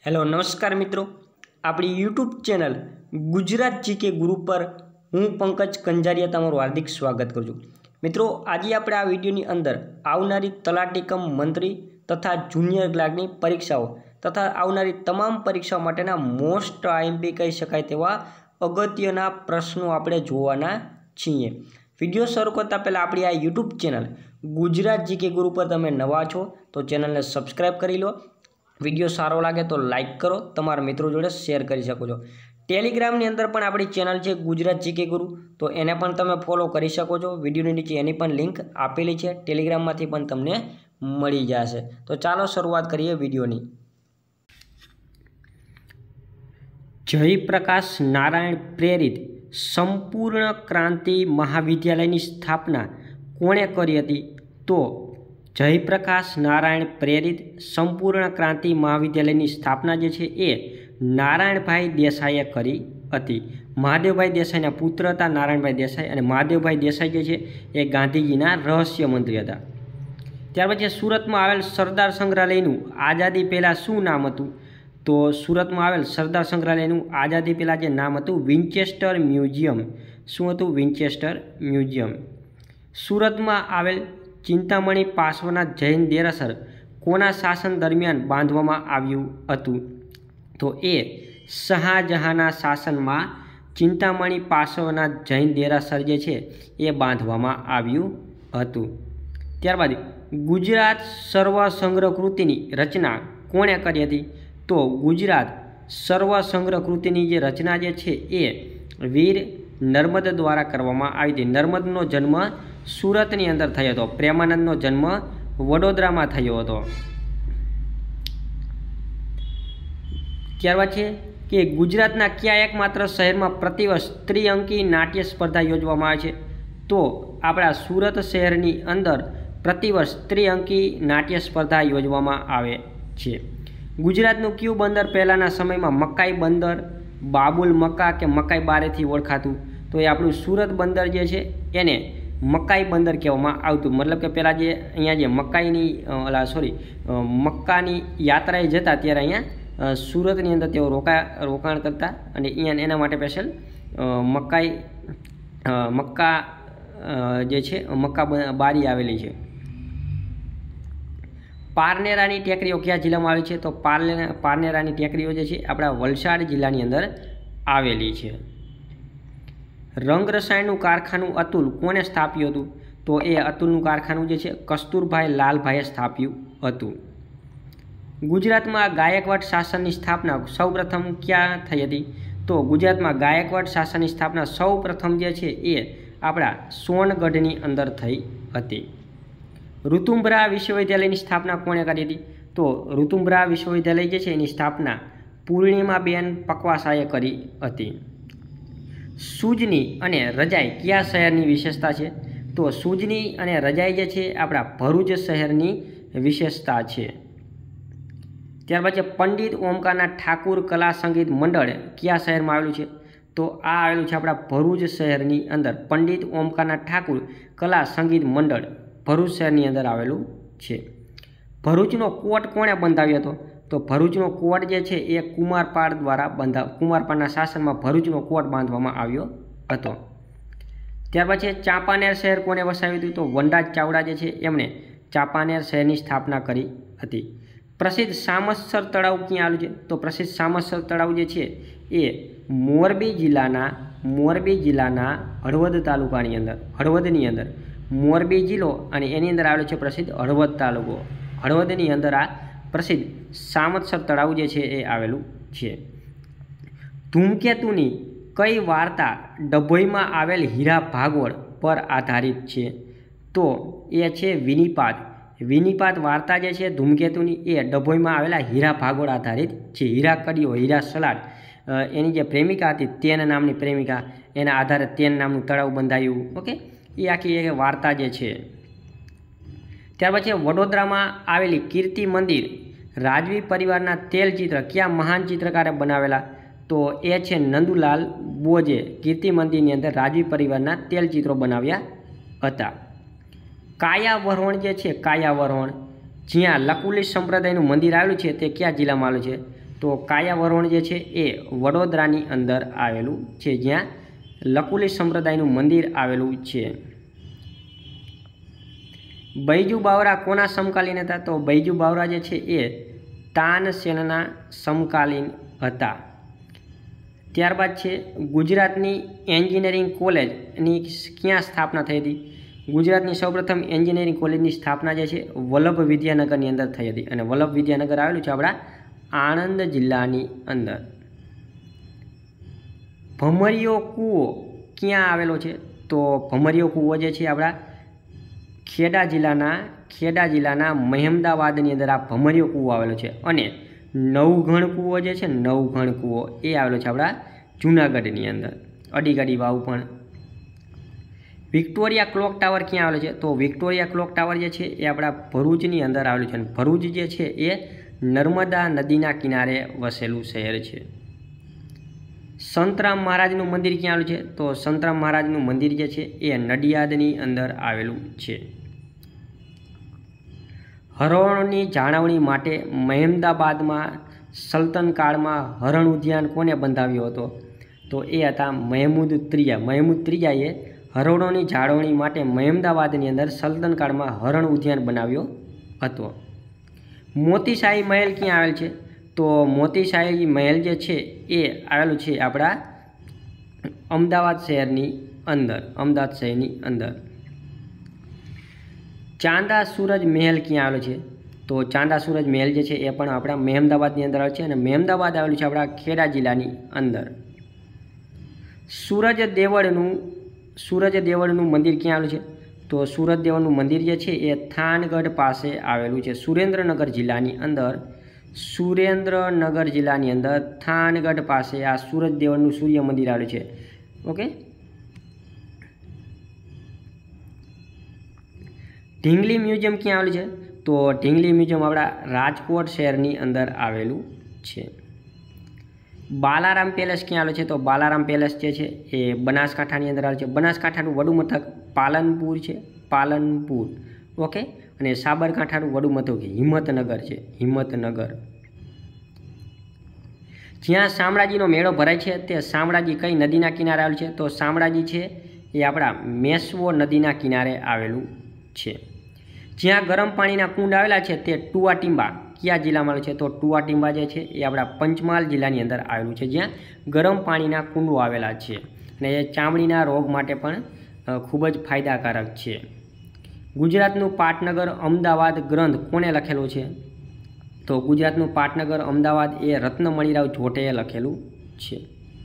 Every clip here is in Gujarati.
हेलो नमस्कार मित्रों, अपनी YouTube channel Gujarat GK Guru पर हूँ पंकज कंजारिया तमारुं हार्दिक स्वागत करूँ छूं। मित्रों, आज आपणे आ विडियोनी अंदर आवनारी तलाटी कम मंत्री तथा जूनियर क्लार्कनी परीक्षाओं तथा आवनारी तमाम परीक्षाओं माटेना मोस्ट आईएमपी कही शकाय तेवा अगत्यना प्रश्नों आपणे जोवाना छीए। विडियो शरू करता पहला अपनी आ YouTube channel Gujarat GK Guru पर तमे नवा छो तो चेनल ने सब्सक्राइब करी लो। विडियो सारो लागे तो लाइक करो, तमारा मित्रों जोड़े शेर करी सको छो। टेलिग्राम अंदर पण आपणी चेनल है गुजरात जीके गुरु, तो एने पण तमे फॉलो करी सको छो। विडियो नीचे एनी पण लिंक आपेली है, टेलिग्राम मांथी पण तमने मळी जशे। तो चालो शुरुआत करिए विडियोनी। जयप्रकाश नारायण प्रेरित संपूर्ण क्रांति महाविद्यालयनी स्थापना कोणे करी हती? तो जयप्रकाश नारायण प्रेरित संपूर्ण क्रांति महाविद्यालयनी स्थापना जे छे ए नारायणभाई देसाईए करी हती। महादेवभाई देसाईना पुत्र हता नारायणभाई देसाई, अने महादेवभाई देसाई जे छे ए गांधीजीना रहस्य मंत्री हता। त्यार पछी सूरतमां आवेल सरदार संग्रहालयनुं आजादी पहेला शुं नाम हतुं? तो सूरतमां आवेल सरदार संग्रहालयनुं आजादी पहेला जे नाम हतुं विंचेस्टर म्यूजियम। शुं हतुं? Winchester museum. सूरतमां आवेल चिंतामणी पार्श्वनाथ जैन देरासर कोना शासन दरमियान बांधवामां आव्युं हतुं? तो ए शाहजहांना शासनमां चिंतामणी पार्श्वनाथ जैन देरासर जे छे ए बांधवामां आव्युं हतुं। त्यारबाद गुजरात सर्वसंग्रह कृतिनी रचना कोणे करी हती? तो गुजरात सर्वसंग्रह कृतिनी जे रचना जे छे ए वीर नर्मद द्वारा करवामां आवी हती। नर्मदनो जन्म सूरतनी अंदर थयो हतो, प्रेमानंदनो जन्म वडोदरामां थयो हतो। त्यारबाद छे के गुजरातना क्या एकमात्र शहेरमां प्रतिवर्ष त्रिअंकी नाट्य स्पर्धा योजवामां आवे छे? तो आपणा सूरत शहेरनी अंदर प्रतिवर्ष त्रिअंकी नाट्य स्पर्धा योजवामां आवे छे। गुजरातनुं क्युं बंदर पहेलाना समयमां मकाई बंदर, बाबुल मक्का के मकाई बारेथी ओळखातुं? तो ए आपणुं सूरत बंदर जे छे एने मकाई बंदर कहेवामां आवतुं। मतलब के पेला जे अहींया जे मकाईनी मक्कानी यात्राए जता त्यारे अहींया सूरतनी अंदर तेओ रोकाण करता अने अहींया एना माटे स्पेशल मक्का जे छे मक्का बारी आवेली छे। पारनेरानी टेकरीओ क्या जिल्लामां आवेली छे? तो पारनेरानी टेकरीओ जे छे आपणा वलसाड जिल्लानी अंदर आवेली छे। रंग रसायणनुं कारखानु अतुल कोणे स्थाप्युं हतुं? तो ए अतुलनुं कारखानु जे छे कस्तूरभाई लालभाईए स्थाप्युं हतुं। गुजरातमां गायकवाड़ शासननी स्थापना सौप्रथम क्यां थई हती? तो गुजरातमां गायकवाड़ शासननी स्थापना सौप्रथम जे छे ए आपणा सोनगढ़नी अंदर थई हती। ऋतुंबरा विश्वविद्यालयनी स्थापना कोणे करी हती? तो ऋतुंबरा विश्वविद्यालय जे छे एनी स्थापना पूर्णिमाबेन पकवासाए करी हती। सूजनी अने रजाई क्या शहेरनी विशेषता छे? तो सूजनी अने रजाई जे छे आपणा भरूच शहेरनी विशेषता छे। त्यारबाद पंडित ओमकारनाथ ठाकुर कला संगीत मंडळ क्या शहेरमां आवेलुं छे? तो आ आवेलुं छे आपणा भरूच शहेरनी अंदर। पंडित ओमकारनाथ ठाकुर कला संगीत मंडळ भरूच शहेरनी अंदर आवेलुं छे। भरूचनो कोट कोणे बंधाव्यो हतो? तो भरूचनो कोट जे छे ए कुमारपाળ द्वारा कुमारपाળના शासनमां भरूचनो कोट बांधवामां આવ્યો હતો। ત્યારબાદ છે ચાંપાનેર શહેર કોણે વસાવ્યું હતું? તો વનરાજ ચાવડા જે છે એમણે ચાંપાનેર શહેરની સ્થાપના કરી હતી। પ્રસિદ્ધ સામસર તળાવ ક્યાં આવેલું છે? તો પ્રસિદ્ધ સામસર તળાવ જે છે એ મોરબી જિલ્લાના હળવદ તાલુકાની અંદર, હળવદની અંદર મોરબી જિલ્લો અને એની અંદર આવેલો છે પ્રસિદ્ધ હળવદ તાલુકો। હળવદની અંદર આ प्रसिद्ध सामत्सर तळाव जे छे ए आवेलुं छे। धूमकेतुनी कई वार्ता डभोईमां आवेल हीरा भागवड़ पर आधारित छे? तो ए छे विनिपाद। विनिपाद वार्ता जे छे धूमकेतुनी ए डभोईमां आवेला हीरा भागवड़ आधारित छे। हीरा कड़ियो, हीरा सलाड एनी जे प्रेमिका हती तेन नामनी प्रेमिका, एना आधारे तेन नामनुं तळाव बंधायुं। ओके, ए आखी ए वार्ता जे छे। त्यार पछी वडोदरामां आवेली कीर्ति मंदिर राजवी परिवारना तेलचित्र क्या महान चित्रकारे बनावेला? तो ए छे नंदुलाल बोजे। कीर्ति मंदिरनी अंदर राजवी परिवारना तेलचित्रो बनाव्या हता। कायावरोहण जे छे, कायावरोहण જ્યાં લકુલિશ સંપ્રદાયનું મંદિર આવેલું છે તે કયા જિલ્લામાં આવેલું છે? तो कायावरोण जे छे ए वडोदरानी अंदर आवेलुं छे, ज्यां लकुली संप्रदायनुं मंदिर आवेलुं छे। बैजू बावरा कोना समकालीन हता? तो बैजू बावरा जे छे ए तानसेनना समकालीन हता। त्यारबाद छे गुजरातनी एंजीनियरिंग कॉलेजनी क्यां स्थापना थई हती? गुजरातनी सौप्रथम एंजीनियरिंग कॉलेजनी स्थापना जे छे वल्लभ विद्यानगरनी अंदर थई हती, अने वल्लभ विद्यानगर आवेलुं छे आपणा आणंद जिल्लानी अंदर। भमरियो कूवो क्यां आवेलो छे? तो भमरियो कूवो जे छे आपणा खेड़ा जिल्लाना महेमदावादनी अंदर आ भमरियो कूवो आवेलो छे। अने नवघण कूवो जे छे, नवघण कूवो ए आवेलो छे आपणा जूनागढ़नी अंदर। अડીગાડી वाव पण। विक्टोरिया क्लॉक टावर क्यां आवेलो छे? तो विक्टोरिया क्लॉक टावर जे छे ए आपणा भरूचनी अंदर आवेલું છે। भरूच जे छे ए नर्मदा नदीना किनारे वसेલું शहर छे। संतराम महाराजनुं मंदिर क्यां आवेલું છે? तो संतराम महाराजनुं मंदिर जे छे ए नडियादनी अंदर आवेલું છે। हरणोनी जाळवणी माटे महेमदाबादमां सल्तन काळमां हरण उद्यान कोने बंधाव्यो हतो? तो ए हता महमूद त्रीजा। महमूद त्रीजाए हरणोनी जाळवणी माटे महेमदाबादनी अंदर सल्तन काळमां हरण उद्यान बनाव्यो हतो। मोतीशाही महल क्यां आवेल छे? तो मोतीशाही महल जे छे ए आवेલું છે આપણા અમદાવાદ શહેરની અંદર। चांदा सूरज महल क्यां आवेलो छे? तो चांदा सूरज महल जे छे ए पण आपणा महेमदाबादनी अंदर आवेल छे, अने महेमदाबाद आवेલું છે आपणा खेड़ा जिल्लानी अंदर। सूरज देवळनुं मंदिर क्यां आवेલું છે? तो सूरज देवळनुं मंदिर जे छे ए थानगढ़ पासे आवेલું છે, सुरेन्द्रनगर जिल्लानी अंदर थानगढ़ पासे आ सूरज देवळनुं सूर्य मंदिर आवेલું છે। ओके। ढींगली म्यूजियम क्या आवेલું છે? तो ढींगली म्यूजियम आपणा राजकोट शहरनी अंदर आवेલું છે। बालाराम पेलेस क्या आवेલું છે? तो बालाराम पेलेस जे छे ए बनासकांठानी अंदर आवेલું છે। बनासकांठानुं वडुं मथक पालनपुर छे, पालनपुर। ओके। अने साबरकांठानुं वडुं मथक हिम्मतनगर छे, हिम्मतनगर। ज्यां शामळाजीनो मेळो भराय छे ते शामळाजी कई नदीना किनारे आवेલું છે? तो शामळाजी छे ए आपणा मेसवो नदीना किनारे आवेલું છે। ज्यां गरम पाणीना कुंड आवेला छे ते टुआटींबा क्या जिल्लामां आवेલું છે? तो टुआटींबा जे छे ए आपणा पंचमहाल जिल्लानी अंदर आवेલું છે, ज्यां गरम पाणीना कुंडो आवेला छे अने ए चामड़ीना रोग माटे पण खूब ज फायदाकारक छे। गुजरातनुं पाटनगर अमदावाद ग्रंथ कोणे लखेलो छे? तो गुजरातनुं पाटनगर अमदावाद ए रत्नमणिराव जोटेए लखेलुं छे।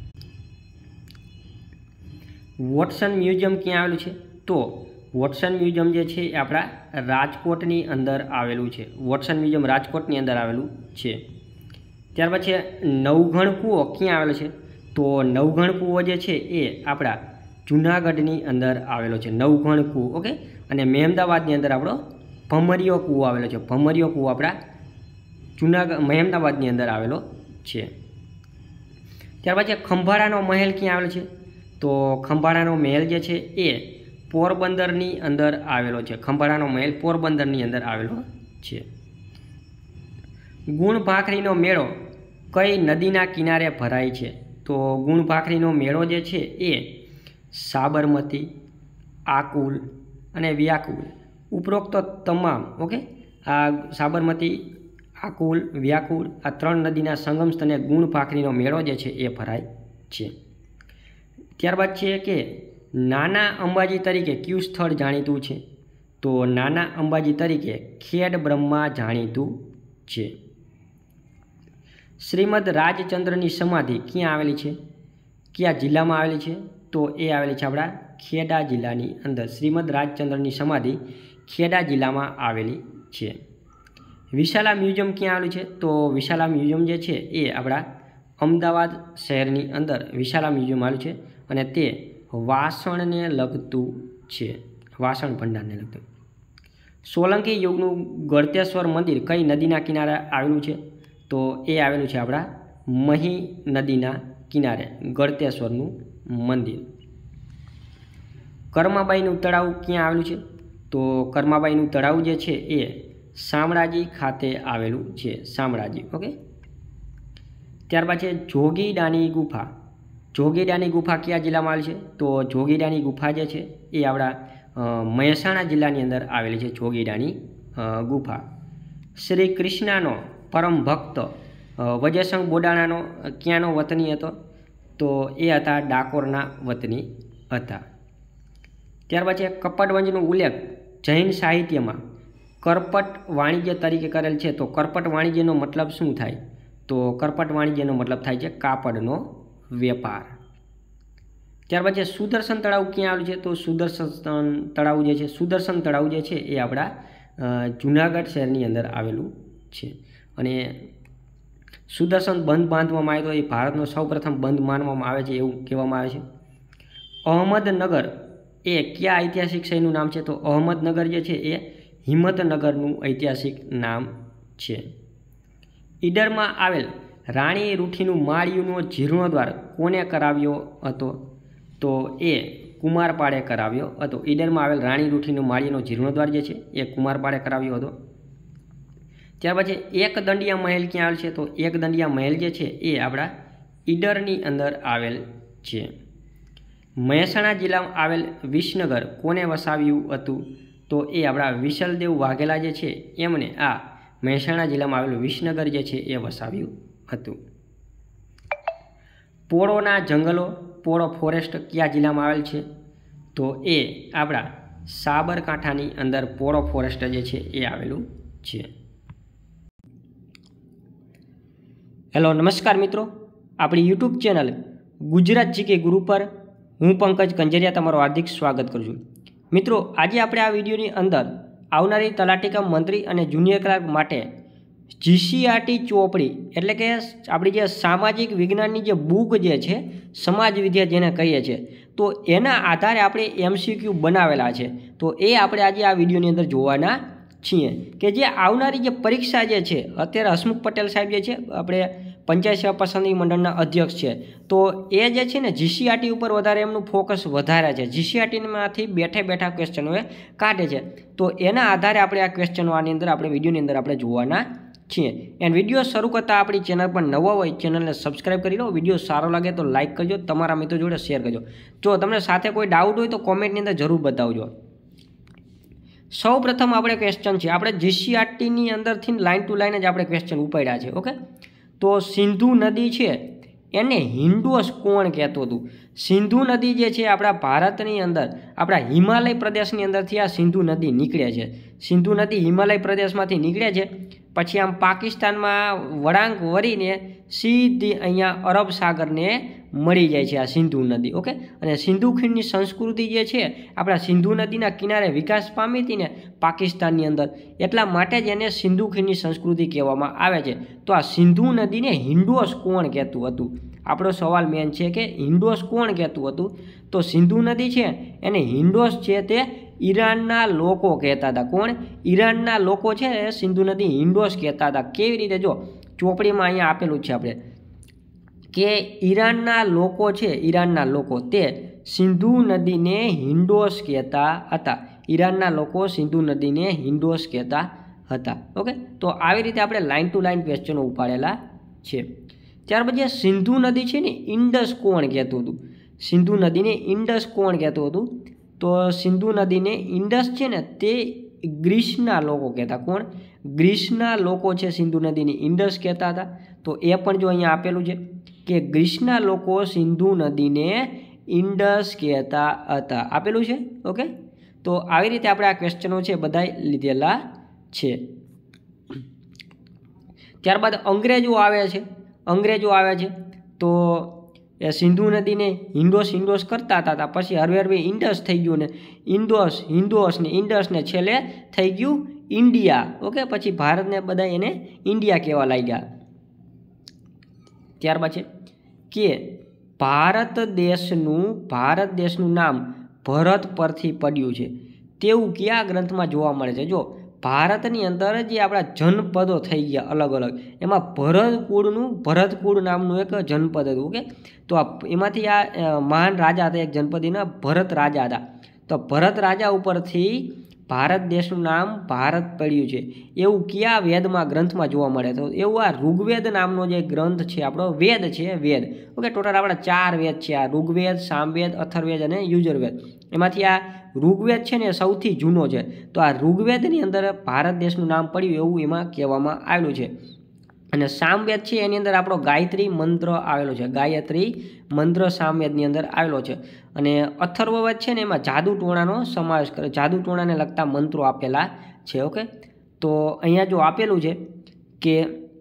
वोटसन म्यूजियम क्यां आवेલું છે? तो वोटसन म्यूजियम जे छे ए आपणा राजकोटनी अंदर आवेલું છે। वोटसन म्यूजियम राजकोटनी अंदर आवेલું છે। त्यार पछी नवघण कूवो क्यां आवेलो छे? तो नवघण कूवो जे छे ए आपणा जूनागढ़नी अंदर आवेलो छे, नवघण कूवो। ओके। अने महेमदाबादनी अंदर आपणो भमरियो कूवो आवेलो छे। भमरियो कूवो आपणा महेमदाबादनी अंदर आवेलो छे। त्यार पछी खंभाळानो महल क्यां आवेलो छे? तो खंभाळानो महल जे छे ए पोरबंदरनी अंदर आवेलो छे। खंभाळानो महल पोरबंदरनी अंदर आवेलो छे। गुणभाखरीनो मेळो कई नदीना किनारे भराय छे? तो गुणभाखरीनो मेळो जे छे ए साबरमती, आकुल अने व्याकुल उपरोक्त तमाम ओके आ साबरमती, आकुल, व्याकुल आ त्रण नदीना संगम स्थले गुणभाखरीनो मेळो जे छे ए भराय छे। त्यारबाद छे के नाना अंबाजी तरीके क्यू स्थळ जाणीतुं छे? तो नाना अंबाजी तरीके खेड ब्रह्मा जाणीतुं छे। श्रीमद राजचंद्रनी समाधि क्यां आवेली छे? क्या जिल्लामां आवेली छे? तो ए आवेली छे आपणा खेड़ा जिल्लानी अंदर। श्रीमद राजचंद्रनी समाधि खेड़ा जिल्लामां आवेली छे। विशाला म्यूजियम क्यां आवेલું છે? तो विशाला म्यूजियम जे छे ए आपणा अमदावाद शहरनी अंदर विशाला म्यूजियम आवेલું છે અને તે વાસણને લગતું છે, વાસણ ભંડારને લગતું। સોલંકી યુગનું ગળતેશ્વર મંદિર કઈ નદીના કિનારે આવેલું છે? તો એ આવેલું છે આપણા મહી નદીના કિનારે ગળતેશ્વરનું મંદિર। કર્માબાઈનું તળાવ ક્યાં આવેલું છે? તો કર્માબાઈનું તળાવ જે છે એ શામળાજી ખાતે આવેલું છે, શામળાજી। ઓકે। ત્યારબાદ છે જોગીડાની ગુફા। જોગીડાની ગુફા કયા જિલ્લામાં આવેલી છે? તો જોગીડાની ગુફા જે છે એ આપણા મહેસાણા જિલ્લાની અંદર આવેલી છે જોગીડાની ગુફા। શ્રી કૃષ્ણનો પરમ ભક્ત વજયસંગ બોડાણાનો ક્યાંનો વતની હતો? તો એ હતા ડાકોરના વતની હતા। ત્યારબાદ છે કપટવંજનો ઉલ્લેખ જૈન સાહિત્યમાં કરપટ વાણિજ્ય તરીકે કરેલ છે। તો કરપટ વાણિજ્યનો મતલબ શું થાય? તો કરપટ વાણિજ્યનો મતલબ થાય છે કાપડનો વેપાર। ત્યારબાદ છે સુદર્શન તળાવ ક્યાં આવેલું છે? તો સુદર્શન તળાવ જે છે એ આપણા જૂનાગઢ શહેરની અંદર આવેલું છે। અને સુદર્શન બંધ બાંધવામાં આવ્યો તો એ ભારતનો સૌપ્રથમ બંધ માનવામાં આવે છે એવું કહેવામાં આવે છે। અહમદનગર એ કયા ઐતિહાસિક શહેરનું નામ છે? તો અહમદનગર જે છે એ હિંમતનગરનું ઐતિહાસિક નામ છે। ઈડરમાં આવેલ રાણી રૂઠીનું માળિયુંનો જીર્ણોદ્ધાર કોને કરાવ્યો હતો? તો એ કુમારપાળે કરાવ્યો હતો। ઈડરમાં આવેલ રાણી રૂઠીનું માળિયાનો જીર્ણોદ્ધાર જે છે એ કુમારપાળે કરાવ્યો હતો। ત્યાર પછી એક દંડિયા મહેલ ક્યાં આવેલ છે? તો એક દંડિયા મહેલ જે છે એ આપણા ઈડરની અંદર આવેલ છે। મહેસાણા જિલ્લામાં આવેલ વિસનગર કોને વસાવ્યું હતું? તો એ આપણા વિશલદેવ વાઘેલા જે છે એમને આ મહેસાણા જિલ્લામાં આવેલું વિસનગર જે છે એ વસાવ્યું હતું। પોળોના જંગલો પોળો ફોરેસ્ટ કયા જિલ્લામાં આવેલ છે? તો એ આપણા સાબરકાંઠાની અંદર પોળો ફોરેસ્ટ જે છે એ આવેલું છે। હેલો નમસ્કાર મિત્રો, આપણી યુટ્યુબ ચેનલ ગુજરાત જીકે ગુરુ પર હું પંકજ કંજરિયા તમારું હાર્દિક સ્વાગત કરું છું। મિત્રો, આજે આપણે આ વિડીયોની અંદર આવનારી તલાટી કમ મંત્રી અને જુનિયર ક્લાર્ક માટે જીસીઆરટી ચોપડી એટલે કે આપણી જે સામાજિક વિજ્ઞાનની જે બુક જે છે સમાજ વિદ્યા જેને કહીએ છીએ તો એના આધારે આપણે એમસીક્યુ બનાવેલા છે। તો એ આપણે આજે આ વિડીયોની અંદર જોવાના છીએ કે જે આવનારી જે પરીક્ષા જે છે અત્યારે હસમુખ પટેલ સાહેબ જે છે આપણે પંચાયત સેવા પસંદગી મંડળના અધ્યક્ષ છે તો એ જે છે ને જીસીઆરટી ઉપર વધારે એમનું ફોકસ વધારે છે। જીસીઆરટીમાંથી બેઠા ક્વેશ્ચનો એ કાઢે છે તો એના આધારે આપણે આ ક્વેશ્ચનો આની અંદર આપણે વિડીયોની અંદર આપણે જોવાના છીએ। એન્ડ વિડીયો શરૂ કરતાં આપણી ચેનલ પર નવા હોય ચેનલને સબસ્ક્રાઈબ કરી લો, વિડીયો સારો લાગે તો લાઇક કરજો, તમારા મિત્રો જોડે શેર કરજો। જો તમને સાથે કોઈ ડાઉટ હોય તો કોમેન્ટની અંદર જરૂર બતાવજો। સૌ પ્રથમ આપણે ક્વેશ્ચન છે આપણે જીસીઆરટીની અંદરથી લાઇન ટુ લાઇન જ આપણે ક્વેશ્ચન ઉપાડ્યા છે। ઓકે, તો સિંધુ નદી છે એને હિન્ડોસ કોણ કહેતું હતું? સિંધુ નદી જે છે આપણા ભારતની અંદર આપણા હિમાલય પ્રદેશની અંદરથી આ સિંધુ નદી નીકળે છે। સિંધુ નદી હિમાલય પ્રદેશમાંથી નીકળે છે પછી આમ પાકિસ્તાનમાં વળાંક વળીને સીધી અહીંયા અરબ સાગરને મળી જાય છે આ સિંધુ નદી। ઓકે, અને સિંધુ ખીણની સંસ્કૃતિ જે છે આપણા સિંધુ નદીના કિનારે વિકાસ પામી હતી ને પાકિસ્તાનની અંદર એટલા માટે જ એને સિંધુ ખીણની સંસ્કૃતિ કહેવામાં આવે છે। તો આ સિંધુ નદીને હિન્ડોસ કોણ કહેતું હતું? આપણો સવાલ મેન છે કે હિન્ડોસ કોણ કહેતું હતું? તો સિંધુ નદી છે એને હિન્ડોસ છે તે ઈરાનના લોકો કહેતા હતા। કોણ? ઈરાનના લોકો છે સિંધુ નદી હિન્ડોસ કહેતા હતા। કેવી રીતે? જો ચોપડીમાં અહીંયા આપેલું છે આપણે કે ઈરાનના લોકો છે, ઈરાનના લોકો તે સિંધુ નદીને હિન્ડોસ કહેતા હતા। ઈરાનના લોકો સિંધુ નદીને હિન્ડોસ કહેતા હતા। ઓકે, તો આવી રીતે આપણે લાઇન ટુ લાઇન ક્વેશ્ચનો ઉપાડેલા છે। ત્યાર પછી સિંધુ નદી છે ને ઇન્ડસ કોણ કહેતું હતું? સિંધુ નદીને ઇન્ડસ કોણ કહેતું હતું? તો સિંધુ નદીને ઇન્ડસ છે ને તે ગ્રીસના લોકો કહેતા। કોણ? ગ્રીસના લોકો છે સિંધુ નદીને ઇન્ડસ કહેતા હતા। તો એ પણ જો અહીંયા આપેલું છે કે ગ્રીસના લોકો સિંધુ નદીને ઇન્ડસ કહેતા હતા, આપેલું છે। ઓકે, તો આવી રીતે આપણે આ ક્વેશ્ચનો છે બધા લીધેલા છે। ત્યારબાદ અંગ્રેજો આવે છે તો એ સિંધુ નદીને હિન્ડોસ કરતા હતા પછી હરવે ઇન્ડસ થઈ ગયું ને હિન્ડોસ ને ઇન્ડસ ને છેલ્લે થઈ ગયું ઇન્ડિયા। ઓકે, પછી ભારતને બધા એને ઇન્ડિયા કહેવા લાગ્યા। ત્યારબાદ છે કે ભારત દેશનું નામ ભરત પરથી પડ્યું છે તેવું કયા ગ્રંથમાં જોવા મળે છે? જો ભારતની અંદર જે આપણા જનપદો થઈ ગયા અલગ અલગ એમાં ભરતકુળ નામનું એક જનપદ હતું। ઓકે, તો એમાંથી આ મહાન રાજા હતા એક જનપદીના ભરત રાજા હતા। તો ભરત રાજા ઉપરથી ભારત દેશનું નામ ભારત પડ્યું છે એવું કયા વેદમાં ગ્રંથમાં જોવા મળે? તો એવું આ ઋગ્વેદ નામનો જે ગ્રંથ છે આપણો વેદ છે, વેદ. ઓકે, ટોટલ આપણા 4 વેદ છે, આ ઋગ્વેદ, સામવેદ, અથર્વવેદ અને યુજુર્વેદ. એમાંથી આ ઋગ્વેદ છે ને સૌથી જૂનો છે. તો આ ઋગ્વેદની અંદર ભારત દેશનું નામ પડ્યું એવું એમાં કહેવામાં આવેલું છે. અને સામવેદ છે એની અંદર આપણો ગાયત્રી મંત્ર આવેલો છે, ગાયત્રી મંત્ર સામવેદની અંદર આવેલો છે. અને અથર્વવેદ છે ને એમાં જાદુ ટોણાનો સમાવેશ કરે, જાદુ ટોણાને લગતા મંત્રો આપેલા છે. ઓકે, તો અહીંયા જો આપેલું છે કે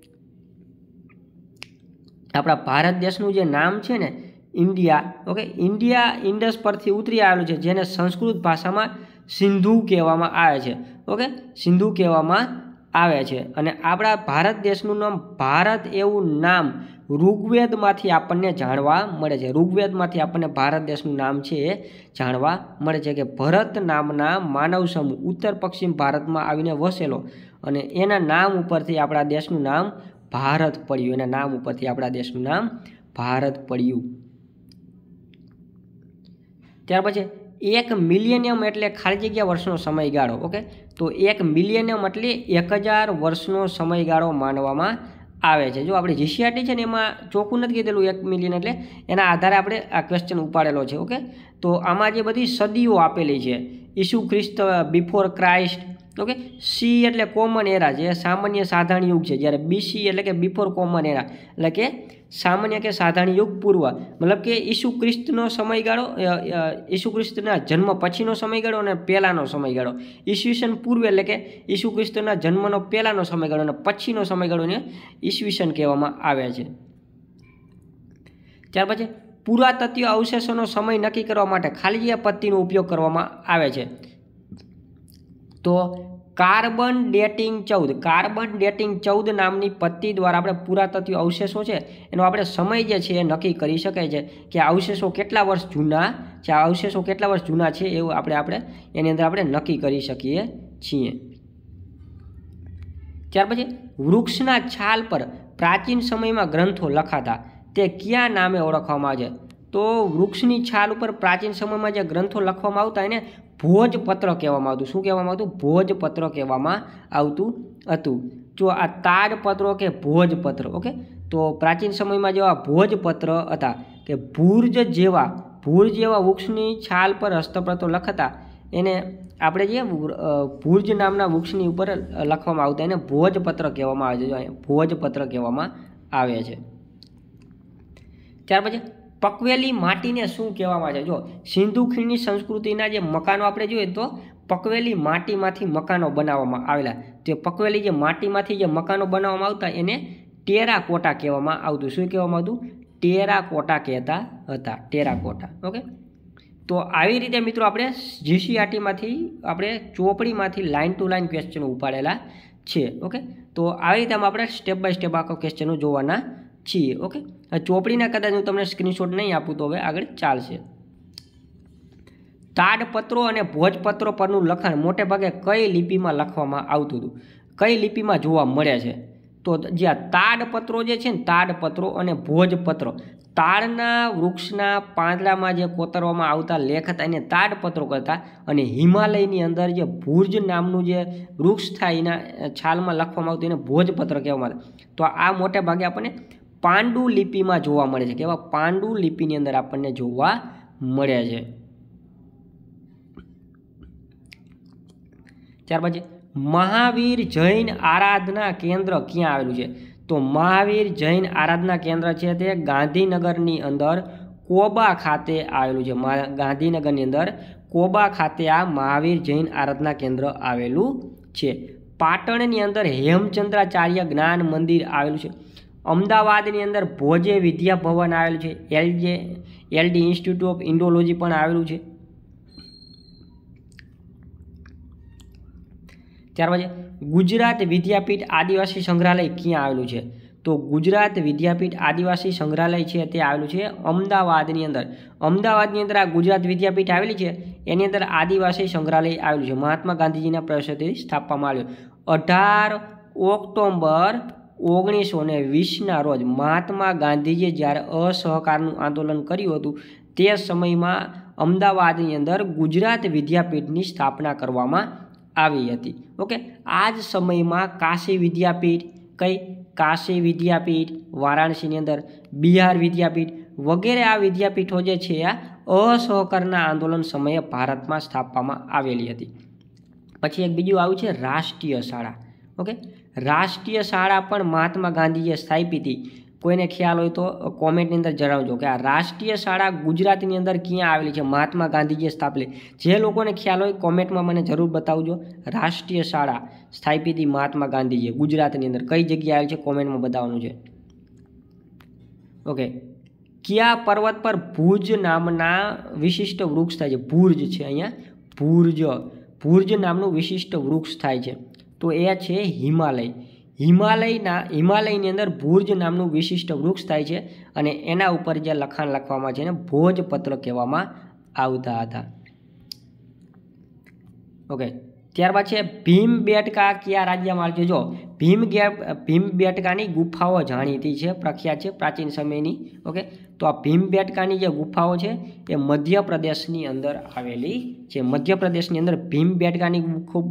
આપણા ભારત દેશનું જે નામ છે ને ઇન્ડિયા, ઓકે, ઇન્ડિયા ઇન્ડસ પરથી ઉતરી આવેલું છે, જેને સંસ્કૃત ભાષામાં સિંધુ કહેવામાં આવે છે. ઓકે, સિંધુ કહેવામાં આવે છે. અને આપણા ભારત દેશનું નામ ભારત એવું નામ ઋગ્વેદમાંથી આપણને જાણવા મળે છે. ઋગ્વેદમાંથી આપણને ભારત દેશનું નામ છે એ જાણવા મળે છે કે ભરત નામના માનવ સમૂહ ઉત્તર પશ્ચિમ ભારતમાં આવીને વસેલો અને એના નામ ઉપરથી આપણા દેશનું નામ ભારત પડ્યું. એના નામ ઉપરથી આપણા દેશનું નામ ભારત પડ્યું. ત્યાર પછી 1 મિલિયનિયમ એટલે ખાલી જગ્યા વર્ષનો સમયગાળો. ઓકે, તો 1 મિલિયનિયમ એટલે 1000 વર્ષનો સમયગાળો માનવામાં આવે છે. જો આપણે જીસીઆરટી છે ને એમાં ચોખ્ખું નથી કીધેલું 1 મિલિયન એટલે, એના આધારે આપણે આ ક્વેશ્ચન ઉપાડેલો છે. ઓકે, તો આમાં જે બધી સદીઓ આપેલી છે, ઈસુ ખ્રિસ્ત, બિફોર ક્રાઇસ્ટ, ઓકે, સી એટલે કોમન એરા જે સામાન્ય સાધારણ યુગ છે, જ્યારે બીસી એટલે કે બિફોર કોમન એરા એટલે કે સામાન્ય કે સાધારણ યુગ પૂર્વ, મતલબ કે ઈસુ ખ્રિસ્તનો સમયગાળો, ઈસુ ખ્રિસ્તના જન્મ પછીનો સમયગાળો અને પહેલાંનો સમયગાળો. ઈસવીસન પૂર્વે એટલે કે ઈસુ ખ્રિસ્તના જન્મનો પહેલાંનો સમયગાળો અને પછીનો સમયગાળોને ઈસવીસન કહેવામાં આવે છે. ત્યાર પછી પુરાતત્વીય અવશેષોનો સમય નક્કી કરવા માટે ખાલી જગ્યા પદ્ધતિનો ઉપયોગ કરવામાં આવે છે. તો કાર્બન ડેટિંગ 14, કાર્બન ડેટિંગ 14 નામની પદ્ધતિ દ્વારા આપણે પુરાતત્વીય અવશેષો છે એનો આપણે સમય જે છે એ નક્કી કરી શકાય છે કે આ અવશેષો કેટલા વર્ષ જૂના છે, આ અવશેષો કેટલા વર્ષ જૂના છે એવું આપણે એની અંદર આપણે નક્કી કરી શકીએ છીએ. ત્યાર પછી વૃક્ષના છાલ પર પ્રાચીન સમયમાં ગ્રંથો લખાતા તે કયા નામે ઓળખવામાં આવે છે? તો વૃક્ષની છાલ ઉપર પ્રાચીન સમયમાં જે ગ્રંથો લખવામાં આવતા એને ભોજપત્ર કહેવામાં આવતું. શું કહેવામાં આવતું? ભોજપત્ર કહેવામાં આવતું હતું. જો આ તાડપત્રો કે ભોજપત્ર, ઓકે, તો પ્રાચીન સમયમાં જેવા ભોજપત્ર હતા કે ભૂર્જ જેવા વૃક્ષની છાલ પર હસ્તપ્રતો લખતા એને આપણે જે ભૂર્જ નામના વૃક્ષની ઉપર લખવામાં આવતા એને ભોજપત્ર કહેવામાં આવે છે. ભોજપત્ર કહેવામાં આવે છે. ત્યાર પછી પકવેલી માટીને શું કહેવામાં આવે છે? જો સિંધુ ખીણની સંસ્કૃતિના જે મકાનો આપણે જોઈએ તો પકવેલી માટીમાંથી મકાનો બનાવવામાં આવેલા. તે પકવેલી જે માટીમાંથી જે મકાનો બનાવવામાં આવતા એને ટેરાકોટા કહેવામાં આવતું. શું કહેવામાં આવતું? ટેરાકોટા કહેતા હતા, ટેરાકોટા. ઓકે, તો આવી રીતે મિત્રો આપણે જીસીઆરટીમાંથી આપણે ચોપડીમાંથી લાઇન ટુ લાઇન ક્વેશ્ચનો ઉપાડેલા છે. ઓકે, તો આવી રીતે આપણે સ્ટેપ બાય સ્ટેપ આખો ક્વેશ્ચનો જોવાના છીએ. ઓકે, ચોપડીના કદાચ હું તમને સ્ક્રીનશોટ નહીં આપું તો હવે આગળ ચાલશે. તાડપત્રો અને ભોજપત્રો પરનું લખાણ મોટે ભાગે કઈ લિપિમાં લખવામાં આવતું હતું? કઈ લિપિમાં જોવા મળે છે? તો જ્યાં તાડપત્રો જે છે ને, તાડપત્રો અને ભોજપત્રો, તાડના વૃક્ષના પાંદડામાં જે કોતરવામાં આવતા લેખ હતા એને તાડપત્રો કહેતા, અને હિમાલયની અંદર જે ભુર્જ નામનું જે વૃક્ષ થાય એના છાલમાં લખવામાં આવતું એને ભોજપત્ર કહેવામાં આવે. તો આ મોટે ભાગે આપણને પાંડુલિપિમાં જોવા મળે છે. કેવા? પાંડુલિપિની અંદર આપણને જોવા મળે છે. ત્યાર પછી મહાવીર જૈન આરાધના કેન્દ્ર ક્યાં આવેલું છે? તો મહાવીર જૈન આરાધના કેન્દ્ર છે તે ગાંધીનગરની અંદર કોબા ખાતે આવેલું છે. ગાંધીનગરની અંદર કોબા ખાતે આ મહાવીર જૈન આરાધના કેન્દ્ર આવેલું છે. પાટણની અંદર હેમચંદ્રાચાર્ય જ્ઞાન મંદિર આવેલું છે. અમદાવાદની અંદર ભોજે વિદ્યા ભવન આવેલું છે. એલડી ઇન્સ્ટિટ્યૂટ ઓફ ઇન્ડોલોજી પણ આવેલું છે. ત્યાર પછી ગુજરાત વિદ્યાપીઠ આદિવાસી સંગ્રહાલય ક્યાં આવેલું છે? તો ગુજરાત વિદ્યાપીઠ આદિવાસી સંગ્રહાલય છે તે આવેલું છે અમદાવાદની અંદર. અમદાવાદની અંદર આ ગુજરાત વિદ્યાપીઠ આવેલી છે એની અંદર આદિવાસી સંગ્રહાલય આવેલું છે. મહાત્મા ગાંધીજીના પ્રયાસોથી સ્થાપવામાં આવ્યું. 18 ઓક્ટોબર 1920ના રોજ મહાત્મા ગાંધીજીએ જ્યારે અસહકારનું આંદોલન કર્યું હતું તે સમયમાં અમદાવાદની અંદર ગુજરાત વિદ્યાપીઠની સ્થાપના કરવામાં આવી હતી। ઓકે, આ જ સમયમાં કાશી વિદ્યાપીઠ, કઈ કાશી વિદ્યાપીઠ વારાણસીની અંદર, બિહાર વિદ્યાપીઠ વગેરે આ વિદ્યાપીઠો જે છે આ અસહકારના આંદોલન સમયે ભારતમાં સ્થાપવામાં આવેલી હતી। પછી એક બીજું આવ્યું છે રાષ્ટ્રીય શાળા। ઓકે, રાષ્ટ્રીય શાળા પણ મહાત્મા ગાંધીએ સ્થાપી હતી। કોઈને ખ્યાલ હોય તો કોમેન્ટની અંદર જણાવજો કે આ રાષ્ટ્રીય શાળા ગુજરાતની અંદર ક્યાં આવેલી છે, મહાત્મા ગાંધીજીએ સ્થાપેલી। જે લોકોને ખ્યાલ હોય કોમેન્ટમાં મને જરૂર બતાવજો। રાષ્ટ્રીય શાળા સ્થાપી હતી મહાત્મા ગાંધીજીએ ગુજરાતની અંદર, કઈ જગ્યાએ આવેલી છે કોમેન્ટમાં બતાવવાનું છે। ઓકે, કયા પર્વત પર ભુજ નામના વિશિષ્ટ વૃક્ષ થાય છે? ભુર્જ છે અહીંયા, ભુર્જ નામનું વિશિષ્ટ વૃક્ષ થાય છે, તો એ છે હિમાલય। હિમાલયની અંદર ભુર્જ નામનું વિશિષ્ટ વૃક્ષ થાય છે અને એના ઉપર જે લખાણ લખવામાં છે એને ભોજપત્ર કહેવામાં આવતા હતા। ઓકે, ત્યારબાદ છે ભીમબેટકા કયા રાજ્યમાં આવેલ છે? જો ભીમબેટકાની ગુફાઓ જાણીતી છે, પ્રખ્યાત છે પ્રાચીન સમયની। ઓકે, તો આ ભીમબેટકાની જે ગુફાઓ છે એ મધ્યપ્રદેશની અંદર આવેલી છે। મધ્યપ્રદેશની અંદર ભીમબેટકાની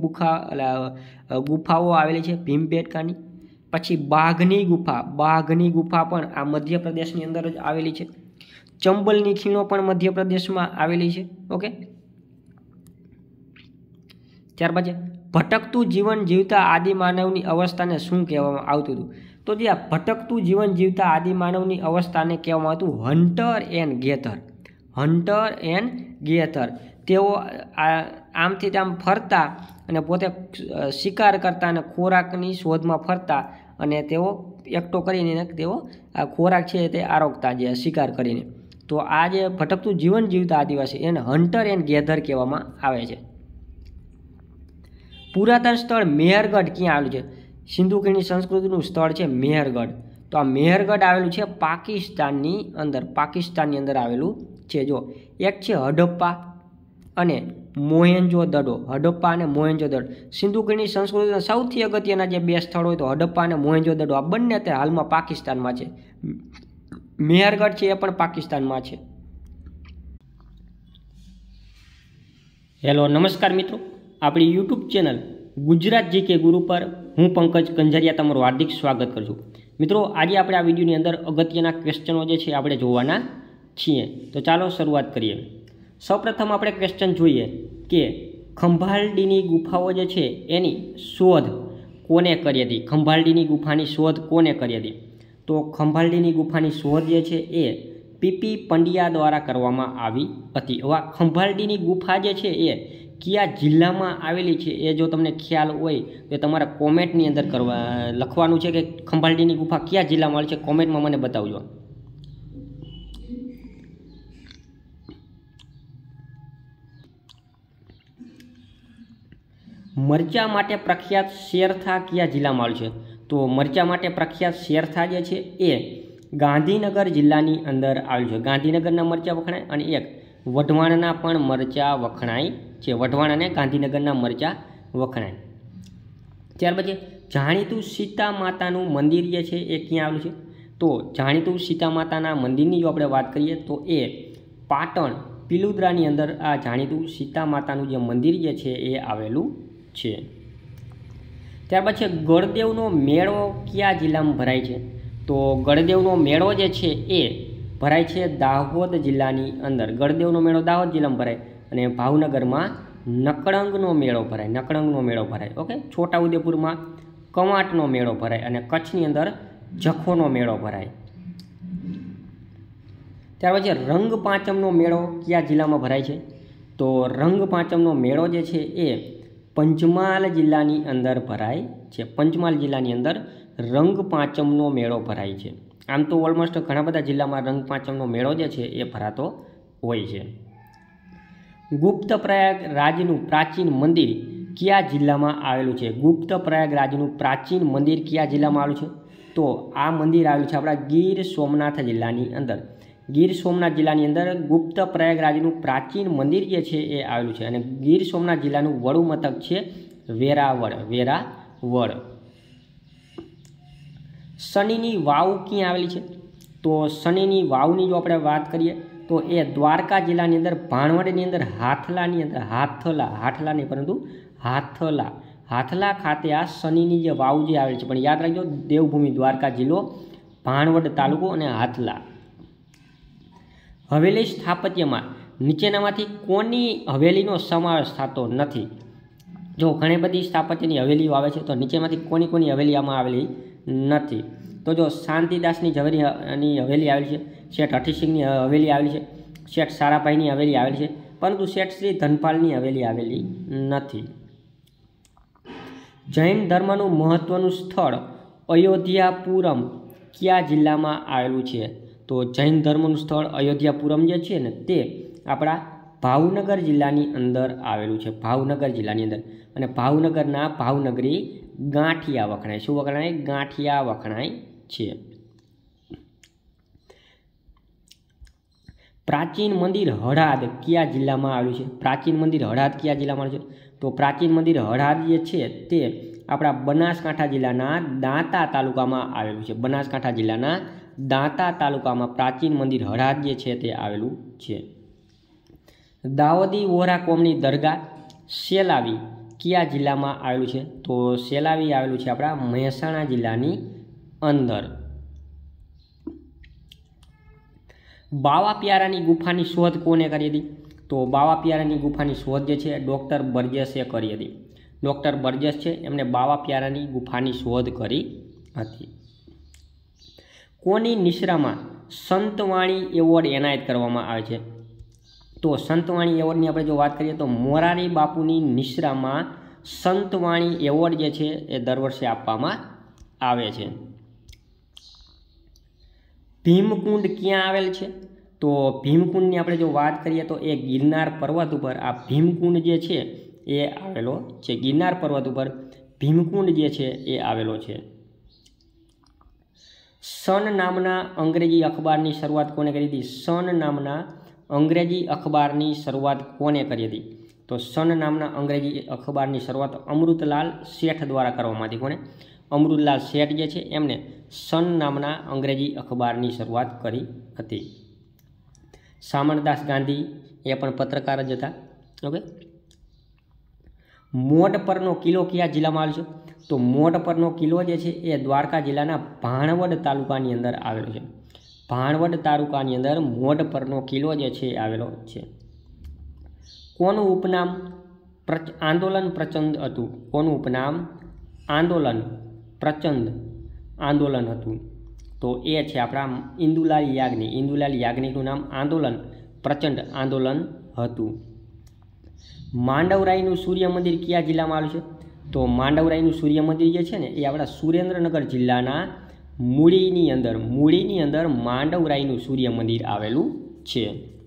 ગુફાઓ આવેલી છે ભીમબેટકાની। પછી બાઘની ગુફા પણ આ મધ્યપ્રદેશની અંદર જ આવેલી છે। ચંબલની ખીણો પણ મધ્યપ્રદેશમાં આવેલી છે। ઓકે, ત્યારબાદ ભટકતું જીવન જીવતા આદિમાનવની અવસ્થાને શું કહેવામાં આવતું હતું? તો જે આ ભટકતું જીવન જીવતા આદિમાનવની અવસ્થાને કહેવામાં આવતું હન્ટર એન્ડ ગેધર। તેઓ આમથી આમ ફરતા અને પોતે શિકાર કરતા અને ખોરાકની શોધમાં ફરતા અને તેઓ એકઠો કરીને તેઓ આ ખોરાક છે તે આરોગતા જે શિકાર કરીને। તો આ જે ભટકતું જીવન જીવતા આદિવાસી એને હન્ટર એન્ડ ગેધર કહેવામાં આવે છે। પુરાતન સ્થળ મેહરગઢ ક્યાં આવેલું છે? સિંધુ ખીણની સંસ્કૃતિનું સ્થળ છે મેહરગઢ। તો આ મેહરગઢ આવેલું છે પાકિસ્તાનની અંદર આવેલું છે। જો એક છે હડપ્પા અને મોહેન્જો-દડો। સિંધુ ખીણની સંસ્કૃતિના સૌથી અગત્યના જે બે સ્થળ હોય તો હડપ્પા અને મોહેન્જો-દડો, આ બંને અત્યારે હાલમાં પાકિસ્તાનમાં છે। મેહરગઢ છે એ પણ પાકિસ્તાનમાં છે। હેલો, નમસ્કાર મિત્રો, આપણી યુટ્યુબ ચેનલ ગુજરાત જીકે ગુરુ પર હું પંકજ કંજારિયા તમારું હાર્દિક સ્વાગત કરું છું। મિત્રો, આજે આપણે આ વિડીયોની અંદર અગત્યના ક્વેશ્ચનો જે છે આપણે જોવાના છીએ। તો ચાલો શરૂઆત કરીએ। સૌપ્રથમ આપણે ક્વેશ્ચન જોઈએ કે ખંભાલડીની ગુફાઓ જે છે એની શોધ કોને કરી હતી? ખંભાલડીની ગુફાની શોધ કોને કરી હતી? તો ખંભાલડીની ગુફાની શોધ જે છે એ પીપી પંડ્યા દ્વારા કરવામાં આવી હતી। હવે ખંભાલડીની ગુફા જે છે એ કયા જિલ્લામાં આવેલી છે એ જો તમને ખ્યાલ હોય તો તમારે કોમેન્ટની અંદર લખવાનું છે કે ખંભાલડીની ગુફા કયા જિલ્લામાં આવેલી છે, કોમેન્ટમાં મને બતાવજો। મરચા માટે પ્રખ્યાત શેરથા કયા જિલ્લામાં આવેલું છે? તો મરચા માટે પ્રખ્યાત શેરથા જે છે એ ગાંધીનગર જિલ્લાની અંદર આવેલું છે। ગાંધીનગરના મરચા વખણાય અને એક વઢવાણના પણ મરચા વખણાય છે। વઢવાણ અને ગાંધીનગરના મરચા વખણાય। ત્યાર પછી જાણીતું સીતા માતાનું મંદિર જે છે એ ક્યાં આવેલું છે? તો જાણીતું સીતા માતાના મંદિરની જો આપણે વાત કરીએ તો એ પાટણ પિલુદ્રાની અંદર આ જાણીતું સીતા માતાનું જે મંદિર જે છે એ આવેલું છે। ત્યાર પછી ગળદેવનો મેળો કયા જિલ્લામાં ભરાય છે? તો ગળદેવનો મેળો જે છે એ ભરાય છે દાહોદ જિલ્લાની અંદર। ગળદેવનો મેળો દાહોદ જિલ્લામાં ભરાય અને ભાવનગરમાં નકળંગનો મેળો ભરાય। ઓકે, છોટાઉદેપુરમાં કવાંટનો મેળો ભરાય અને કચ્છની અંદર જખોનો મેળો ભરાય। ત્યાર પછી રંગ પાંચમનો મેળો કયા જિલ્લામાં ભરાય છે? તો રંગ પાંચમનો મેળો જે છે એ પંચમહાલ જિલ્લાની અંદર ભરાય છે। પંચમહાલ જિલ્લાની અંદર રંગ પાંચમનો મેળો ભરાય છે। આમ તો ઓલમોસ્ટ ઘણા બધા જિલ્લામાં રંગ પાંચમનો મેળો જે છે એ ભરાતો હોય છે। ગુપ્ત પ્રયાગ રાજનું પ્રાચીન મંદિર કયા જિલ્લામાં આવેલું છે? ગુપ્ત પ્રયાગ રાજનું પ્રાચીન મંદિર કયા જિલ્લામાં આવેલું છે? તો આ મંદિર આવેલું છે આપણા ગીર સોમનાથ જિલ્લાની અંદર। ગીર સોમનાથ જિલ્લાની અંદર ગુપ્ત પ્રયાગ રાજનું પ્રાચીન મંદિર જે છે એ આવેલું છે અને ગીર સોમનાથ જિલ્લાનું વડું મથક છે વેરાવળ। શનિની વાવ ક્યાં આવેલી છે? તો શનિની વાવની જો આપણે વાત કરીએ તો એ દ્વારકા જિલ્લાની અંદર ભાણવડની અંદર હાથલા નહીં પરંતુ હાથલા, હાથલા ખાતે આ શનિની જે વાવ જે આવેલી છે, પણ યાદ રાખજો દેવભૂમિ દ્વારકા જિલ્લો, ભાણવડ તાલુકો અને હાથલા. હવેલી સ્થાપત્યમાં નીચેનામાંથી કોની હવેલીનો સમાવેશ થતો નથી? જો ઘણી બધી સ્થાપત્યની હવેલીઓ આવે છે, તો નીચેમાંથી કોની કોની હવેલી આમાં આવેલી નથી? તો જો શાંતિદાસની ઝવેરીની હવેલી આવેલી છે, શેઠ હઠીસિંહની હવેલી આવેલી છે, શેઠ સારાભાઈની હવેલી આવેલી છે, પરંતુ શેઠ શ્રી ધનપાલની હવેલી આવેલી નથી. જૈન ધર્મનું મહત્વનું સ્થળ અયોધ્યાપુરમ કયા જિલ્લામાં આવેલું છે? તો જૈન ધર્મનું સ્થળ અયોધ્યાપુરમ જે છે ને તે આપણા ભાવનગર જિલ્લાની અંદર આવેલું છે, ભાવનગર જિલ્લાની અંદર. અને ભાવનગરના ભાવનગરી ગાંઠિયા વખણાય. શું વખણાય? ગાંઠિયા વખણાય છે. પ્રાચીન મંદિર હળાદ કયા જિલ્લામાં આવેલું છે? પ્રાચીન મંદિર હળાદ કયા જિલ્લામાં આવેલું છે? તો પ્રાચીન મંદિર હળાદ જે છે તે આપણા બનાસકાંઠા જિલ્લાના દાંતા તાલુકામાં આવેલું છે. બનાસકાંઠા જિલ્લાના દાંતા તાલુકામાં પ્રાચીન મંદિર હળાદ જે છે તે આવેલું છે. દાઉદી વોરા કોમની દરગાહ સેલાવી કયા જિલ્લામાં આવેલું છે? તો સેલાવી આવેલું છે આપણા મહેસાણા જિલ્લાની અંદર. બાવા પ્યારાની ગુફાની શોધ કોને કરી હતી? તો બાવા પ્યારાની ગુફાની શોધ જે છે ડૉક્ટર બર્જસે કરી હતી. ડૉક્ટર બર્જસ છે એમણે બાવા પ્યારાની ગુફાની શોધ કરી હતી. કોની નિશ્રામાં સંતવાણી એવોર્ડ એનાયત કરવામાં આવે છે? તો સંતવાણી એવોર્ડની આપણે જો વાત કરીએ તો મોરારી બાપુની નિશ્રામાં સંતવાણી એવોર્ડ જે છે એ દર વર્ષે આપવામાં આવે છે. ભીમકુંડ ક્યાં આવેલ છે? તો ભીમકુંડની આપણે જો વાત કરીએ તો એ ગિરનાર પર્વત ઉપર આ ભીમકુંડ જે છે એ આવેલો છે. ગિરનાર પર્વત ઉપર ભીમકુંડ જે છે એ આવેલો છે. સન નામના અંગ્રેજી અખબારની શરૂઆત કોને કરી હતી? સન નામના અંગ્રેજી અખબારની શરૂઆત કોને કરી હતી? તો સન નામના અંગ્રેજી અખબારની શરૂઆત અમૃતલાલ શેઠ દ્વારા કરવામાં હતી. કોને? અમૃતલાલ શેઠ જે છે એમને સન નામના અંગ્રેજી અખબારની શરૂઆત કરી હતી. શામળદાસ ગાંધી એ પણ પત્રકાર જ હતા. ઓકે. મોઢ પરનો કિલ્લો કયા જિલ્લામાં આવેલો છે? તો મોઢ પરનો કિલ્લો જે છે એ દ્વારકા જિલ્લાના ભાણવડ તાલુકાની અંદર આવેલો છે. ભાણવડ તાલુકાની અંદર મોઢ પરનો કિલ્લો જે છે આવેલો છે. કોનું ઉપનામ આંદોલન પ્રચંડ હતું? કોનું ઉપનામ આંદોલન પ્રચંડ આંદોલન હતું? તો એ છે આપણા ઇન્દુલાલ યાજ્ઞિક. ઇન્દુલાલ યાજ્ઞિકનું નામ આંદોલન પ્રચંડ આંદોલન હતું. માંડવરાયનું સૂર્ય મંદિર કયા જિલ્લામાં આવેલું છે? તો માંડવરાયનું સૂર્ય મંદિર જે છે ને એ આપણા સુરેન્દ્રનગર જિલ્લાના મૂળીની અંદર માંડવરાયનું સૂર્ય મંદિર આવેલું છે.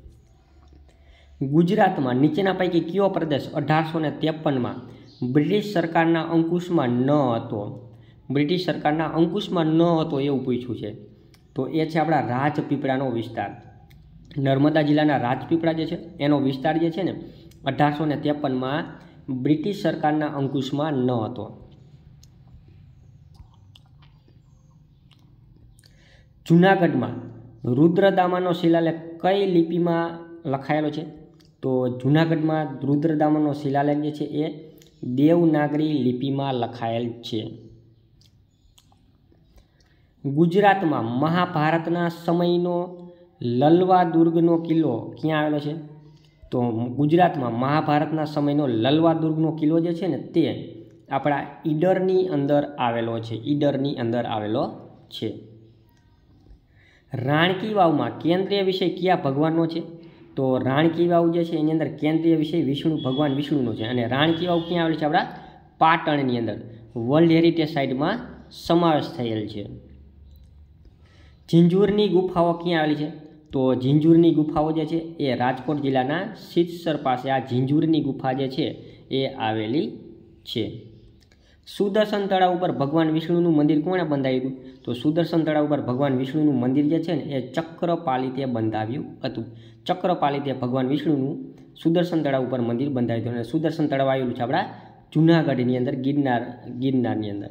ગુજરાતમાં નીચેના પૈકી કયો પ્રદેશ 1853માં બ્રિટિશ સરકારના અંકુશમાં ન હતો? બ્રિટિશ સરકારના અંકુશમાં ન હતો એવું પૂછ્યું છે. તો એ છે આપણા રાજપીપળાનો વિસ્તાર. નર્મદા જિલ્લાના રાજપીપળા જે છે એનો વિસ્તાર જે છે ને 1853માં બ્રિટિશ સરકારના અંકુશમાં ન હતો. જૂનાગઢમાં રુદ્રદામાનો શિલાલેખ કઈ લિપિમાં લખાયેલો છે? તો જૂનાગઢમાં રુદ્રદામાનો શિલાલેખ જે છે એ દેવનાગરી લિપિમાં લખાયેલ છે. ગુજરાતમાં મહાભારતના સમયનો લલવા દુર્ગનો કિલ્લો ક્યાં આવેલો છે? તો ગુજરાતમાં મહાભારતના સમયનો લલવા દુર્ગનો કિલ્લો જે છે ને તે આપણા ઈડરની અંદર આવેલો છે. ઈડરની અંદર આવેલો છે. રાણકી વાવમાં કેન્દ્રીય વિષય કયા ભગવાનનો છે? તો રાણકી વાવ જે છે એની અંદર કેન્દ્રીય વિષય ભગવાન વિષ્ણુનો છે. અને રાણકી વાવ ક્યાં આવેલી છે? આપણા પાટણની અંદર વર્લ્ડ હેરિટેજ સાઇટમાં સમાવેશ થયેલ છે. ઝીંઝુરની ગુફાઓ ક્યાં આવેલી છે? તો ઝીંઝુરની ગુફાઓ જે છે એ રાજકોટ જિલ્લાના સિદ્ધસર પાસે આ ઝીંઝુરની ગુફા જે છે એ આવેલી છે. સુદર્શન તળાવ ઉપર ભગવાન વિષ્ણુનું મંદિર કોણે બંધાવ્યું હતું? તો સુદર્શન તળાવ ઉપર ભગવાન વિષ્ણુનું મંદિર જે છે ને એ ચક્રપાલિતે બંધાવ્યું હતું. ચક્રપાલિતે ભગવાન વિષ્ણુનું સુદર્શન તળાવ ઉપર મંદિર બંધાવ્યું હતું. અને સુદર્શન તળાવ આવેલું છે આપણા જૂનાગઢની અંદર ગિરનારની અંદર.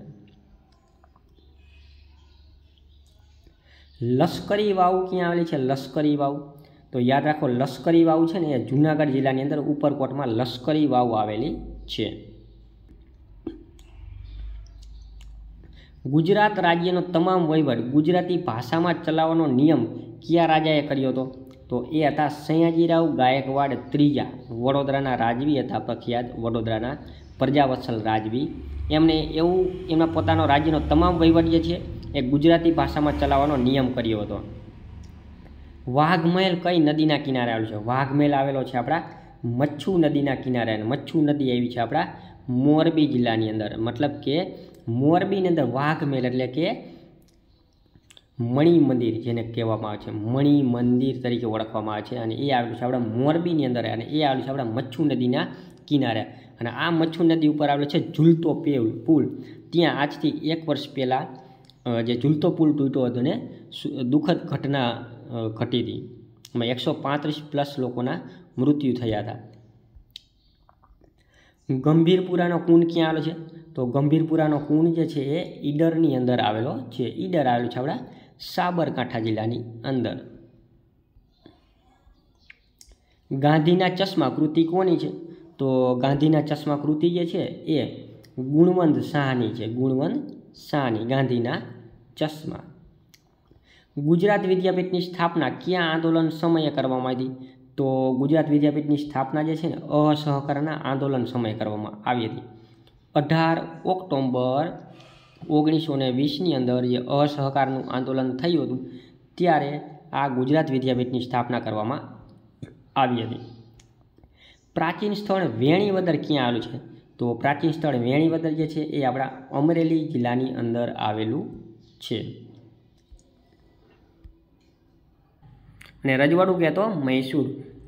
લશ્કરી વાવ ક્યાં આવેલી છે? લશ્કરી વાવ તો યાદ રાખો લશ્કરી વાવ છે ને એ જૂનાગઢ જિલ્લાની અંદર ઉપરકોટમાં લશ્કરી વાવ આવેલી છે. ગુજરાત રાજ્યનો તમામ વહીવટ ગુજરાતી ભાષામાં ચલાવવાનો નિયમ કયા રાજાએ કર્યો હતો? તો એ હતા સયાજીરાવ ગાયકવાડ ત્રીજા, વડોદરાના રાજવી હતા, પ્રખ્યાત વડોદરાના પ્રજાવત્સલ રાજવી. એમણે એમના પોતાનો રાજ્યનો તમામ વહીવટ જે છે એ ગુજરાતી ભાષામાં ચલાવવાનો નિયમ કર્યો હતો. વાઘમહેલ કઈ નદીના કિનારે આવેલો છે? વાઘમહેલ આવેલો છે આપણા મચ્છુ નદીના કિનારે. મચ્છુ નદી આવી છે આપણા મોરબી જિલ્લાની અંદર. મતલબ કે મોરબીની અંદર વાઘમહેલ એટલે કે મણિ મંદિર જેને કહેવામાં આવે છે, મણિ મંદિર તરીકે ઓળખવામાં આવે છે. અને એ આવેલું છે આપણા મોરબીની અંદર, અને એ આવેલું છે આપણા મચ્છુ નદીના કિનારે. અને આ મચ્છુ નદી ઉપર આવેલો છે ઝૂલતો પુલ. ત્યાં આજથી 1 વર્ષ પહેલાં જે ઝૂલતો પુલ તૂટ્યો હતો ને દુઃખદ ઘટના ઘટી હતી. એમાં 135+ લોકોના મૃત્યુ થયા હતા. ગંભીરપુરાનો કુંડ ક્યાં આવેલો છે? તો ગંભીરપુરાનો કુંડ જે છે એ ઈડરની અંદર આવેલો છે. ઈડર આવેલું છે આપણા સાબરકાંઠા જિલ્લાની અંદર. ગાંધીના ચશ્મા કૃતિ કોની છે? તો ગાંધીના ચશ્મા કૃતિ જે છે એ ગુણવંત શાહની છે. ગુણવંત શાહની ગાંધીના ચશ્મા. ગુજરાત વિદ્યાપીઠની સ્થાપના કયા આંદોલન સમયે કરવામાં આવી હતી? તો ગુજરાત વિદ્યાપીઠની સ્થાપના જે છે ને અસહકારના આંદોલન સમયે કરવામાં આવી હતી. 18 ઓક્ટોબર 1920ની અંદર જે અસહકારનું આંદોલન થયું હતું ત્યારે આ ગુજરાત વિદ્યાપીઠની સ્થાપના કરવામાં આવી હતી. પ્રાચીન સ્થળ વેણીવદર ક્યાં આવેલું છે? તો પ્રાચીન સ્થળ વેણીવદર જે છે એ આપણા અમરેલી જિલ્લાની અંદર આવેલું છે. અને રજવાડું કહેતો મૈસૂર.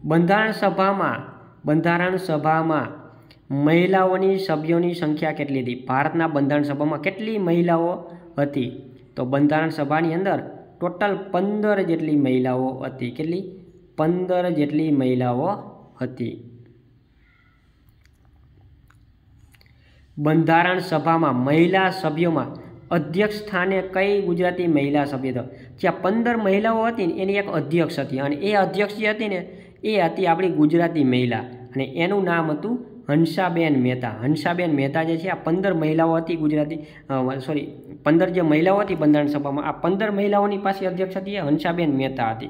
બંધારણ સભામાં મહિલાઓની સભ્યોની સંખ્યા કેટલી હતી? ભારતના બંધારણ સભામાં કેટલી મહિલાઓ હતી? તો બંધારણ સભાની અંદર ટોટલ 15 જેટલી મહિલાઓ હતી. કેટલી? 15 જેટલી મહિલાઓ હતી. બંધારણ સભામાં મહિલા સભ્યોમાં અધ્યક્ષ સ્થાને કઈ ગુજરાતી મહિલા સભ્ય હતો? જ્યાં 15 મહિલાઓ હતી ને એની એક અધ્યક્ષ હતી, અને એ અધ્યક્ષ જે હતી ને એ હતી આપણી ગુજરાતી મહિલા, અને એનું નામ હતું હંસાબેન મહેતા. હંસાબેન મહેતા જે છે આ 15 મહિલાઓ હતી 15 જે મહિલાઓ હતી બંધારણ સભામાં, આ 15 મહિલાઓની પાસે અધ્યક્ષ હતી એ હંસાબેન મહેતા હતી.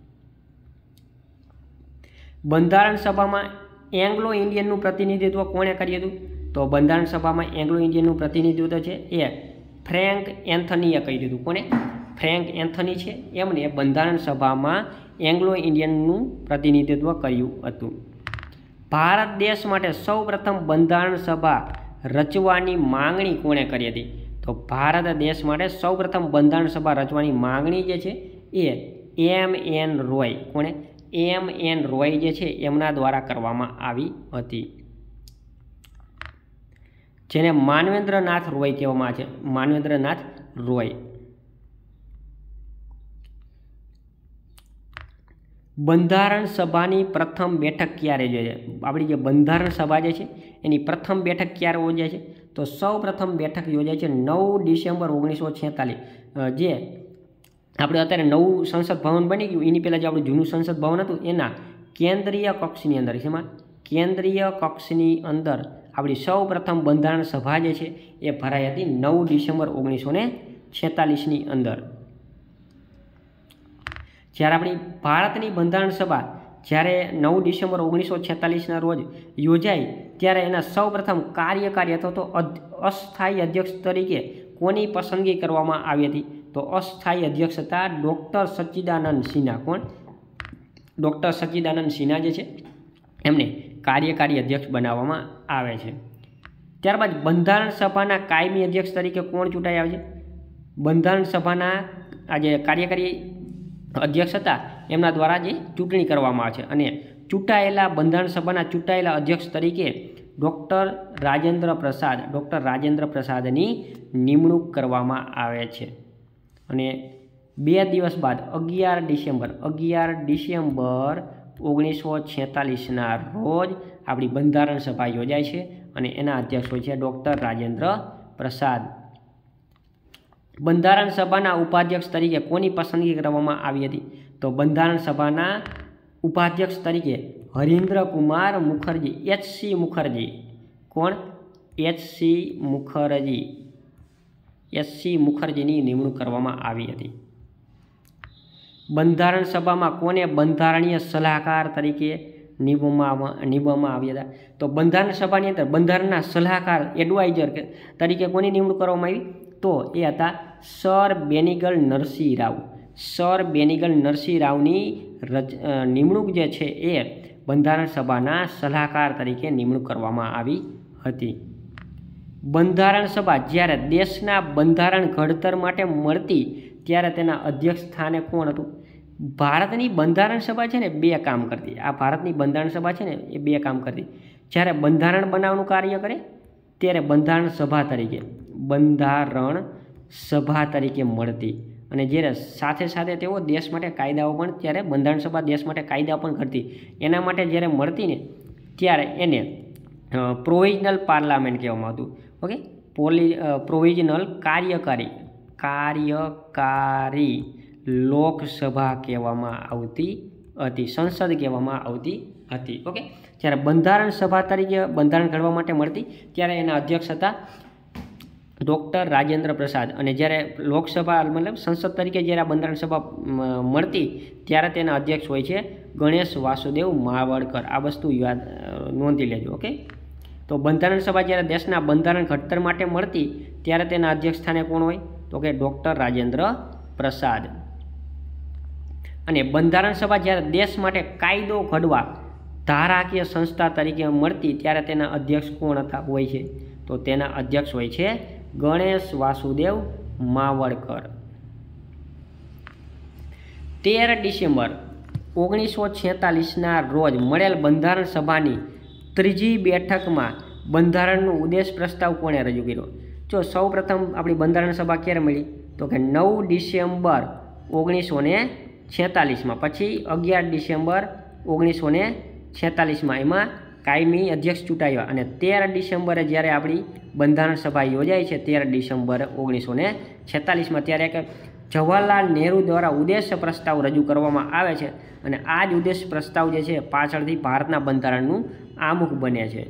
બંધારણ સભામાં એંગ્લો ઇન્ડિયનનું પ્રતિનિધિત્વ કોણે કર્યું હતું? તો બંધારણ સભામાં એંગ્લો ઇન્ડિયનનું પ્રતિનિધિત્વ છે એ ફ્રેન્ક એન્થનીએ કર્યું હતું. કોને? ફ્રેન્ક એન્થની છે એમણે બંધારણ સભામાં એંગ્લો ઇન્ડિયનનું પ્રતિનિધિત્વ કર્યું હતું. ભારત દેશ માટે સૌપ્રથમ બંધારણ સભા રચવાની માંગણી કોણે કરી હતી? તો ભારત દેશ માટે સૌપ્રથમ બંધારણ સભા રચવાની માંગણી જે છે એ M.N. રોય. કોણે? M.N. રોય જે છે એમના દ્વારા કરવામાં આવી હતી, જેને માનવેન્દ્રનાથ રોય કહેવામાં આવે છે. માનવેન્દ્રનાથ રોય. બંધારણ સભાની પ્રથમ બેઠક ક્યારે યોજાય? આપણી જે બંધારણ સભા જે છે એની પ્રથમ બેઠક ક્યારે યોજાય છે? તો સૌ પ્રથમ બેઠક યોજાય છે 9 ડિસેમ્બર 1946. જે આપણે અત્યારે નવું સંસદ ભવન બની ગયું એની પહેલાં જે આપણું જૂનું સંસદ ભવન હતું એના કેન્દ્રીય કક્ષની અંદર, જેમાં કેન્દ્રીય કક્ષની અંદર આપણી સૌ પ્રથમ બંધારણ સભા જે છે એ ભરાઈ હતી 9 ડિસેમ્બર 1946ની અંદર. જ્યારે આપણી ભારતની બંધારણ સભા જ્યારે 9 ડિસેમ્બર 1946ના રોજ યોજાઈ ત્યારે એના સૌ પ્રથમ કાર્યકારી અથવા તો અસ્થાયી અધ્યક્ષ તરીકે કોની પસંદગી કરવામાં આવી હતી? તો અસ્થાયી અધ્યક્ષ હતા ડૉક્ટર સચ્ચિદાનંદ સિન્હા. કોણ? ડૉક્ટર સચ્ચિદાનંદ સિન્હા જે છે એમને કાર્યકારી અધ્યક્ષ બનાવવામાં આવે છે. ત્યારબાદ બંધારણ સભાના કાયમી અધ્યક્ષ તરીકે કોણ ચૂંટાઈ આવે છે? બંધારણ સભાના આ જે કાર્યકારી અધ્યક્ષ હતા એમના દ્વારા જે ચૂંટણી કરવામાં આવે છે, અને ચૂંટાયેલા બંધારણ સભાના ચૂંટાયેલા અધ્યક્ષ તરીકે ડૉક્ટર રાજેન્દ્ર પ્રસાદની નિમણૂક કરવામાં આવે છે. અને 2 દિવસ બાદ 11 ડિસેમ્બર 1946ના રોજ આપણી બંધારણ સભા યોજાય છે, અને એના અધ્યક્ષ હોય છે ડૉક્ટર રાજેન્દ્ર પ્રસાદ. બંધારણ સભાના ઉપાધ્યક્ષ તરીકે કોની પસંદગી કરવામાં આવી હતી? તો બંધારણ સભાના ઉપાધ્યક્ષ તરીકે હરીન્દ્ર કુમાર મુખર્જી, H.C. મુખર્જી. કોણ? H.C. મુખર્જી. એસ.સી. મુખર્જીની નિમણૂક કરવામાં આવી હતી। બંધારણ સભામાં કોને બંધારણીય સલાહકાર તરીકે નિમવામાં આવ્યા હતા? તો બંધારણ સભાની અંદર બંધારણના સલાહકાર એડવાઇઝર તરીકે કોની નિમણૂક કરવામાં આવી? તો એ હતા સર બેનિગલ નરસિંહ રાવ। સર બેનિગલ નરસિંહ રાવની નિમણૂક જે છે એ બંધારણ સભાના સલાહકાર તરીકે નિમણૂક કરવામાં આવી હતી। બંધારણ સભા જ્યારે દેશના બંધારણ ઘડતર માટે મળતી ત્યારે તેના અધ્યક્ષ સ્થાને કોણ હતું? ભારતની બંધારણ સભા છે ને બે કામ કરતી। આ ભારતની બંધારણ સભા છે ને એ બે કામ કરતી। જ્યારે બંધારણ બનાવવાનું કાર્ય કરે ત્યારે બંધારણ સભા તરીકે મળતી, અને જ્યારે સાથે સાથે તેઓ દેશ માટે કાયદાઓ પણ ત્યારે બંધારણ સભા દેશ માટે કાયદા પણ કરતી। એના માટે જ્યારે મળતી ને ત્યારે એને પ્રોવિઝનલ પાર્લામેન્ટ કહેવામાં આવતું। ઓકે, પ્રોવિઝનલ કાર્યકારી લોકસભા કહેવામાં આવતી હતી, સંસદ કહેવામાં આવતી હતી। ઓકે, જ્યારે બંધારણ સભા તરીકે બંધારણ ઘડવા માટે મળતી ત્યારે એના અધ્યક્ષ હતા ડૉક્ટર રાજેન્દ્ર પ્રસાદ, અને જ્યારે લોકસભા મતલબ સંસદ તરીકે જ્યારે આ બંધારણ સભા મળતી ત્યારે તેના અધ્યક્ષ હોય છે ગણેશ વાસુદેવ માવળકર। આ વસ્તુ યાદ નોંધી લેજો। ઓકે, તો બંધારણ સભા જ્યારે દેશના બંધારણ ઘડતર માટે મળતી ત્યારે તેના અધ્યક્ષ સ્થાને કોણ હોય? તો કે ડૉક્ટર રાજેન્દ્ર પ્રસાદ। અને બંધારણ સભા જ્યારે દેશ માટે કાયદો ઘડવા ધારાકીય સંસ્થા તરીકે મળતી ત્યારે તેના અધ્યક્ષ કોણ હોય છે? તો તેના અધ્યક્ષ હોય છે ગણેશ વાસુદેવ માવળકર। 13 ડિસેમ્બર 1946ના રોજ મળેલ બંધારણ સભાની ત્રીજી બેઠકમાં બંધારણનો ઉદ્દેશ પ્રસ્તાવ કોણે રજૂ કર્યો? જો સૌ પ્રથમ આપણી બંધારણ સભા ક્યારે મળી? તો કે 9 ડિસેમ્બર 1946માં, પછી 11 ડિસેમ્બર 1946માં એમાં કાયમી અધ્યક્ષ ચૂંટાયા, અને 13 ડિસેમ્બરે જ્યારે આપણી બંધારણ સભા યોજાય છે 13 ડિસેમ્બર 1946માં, ત્યારે એક જવાહરલાલ નહેરુ દ્વારા ઉદ્દેશ્ય પ્રસ્તાવ રજૂ કરવામાં આવે છે, અને આ જ ઉદ્દેશ્ય પ્રસ્તાવ જે છે પાછળથી ભારતના બંધારણનું આમુખ બને છે।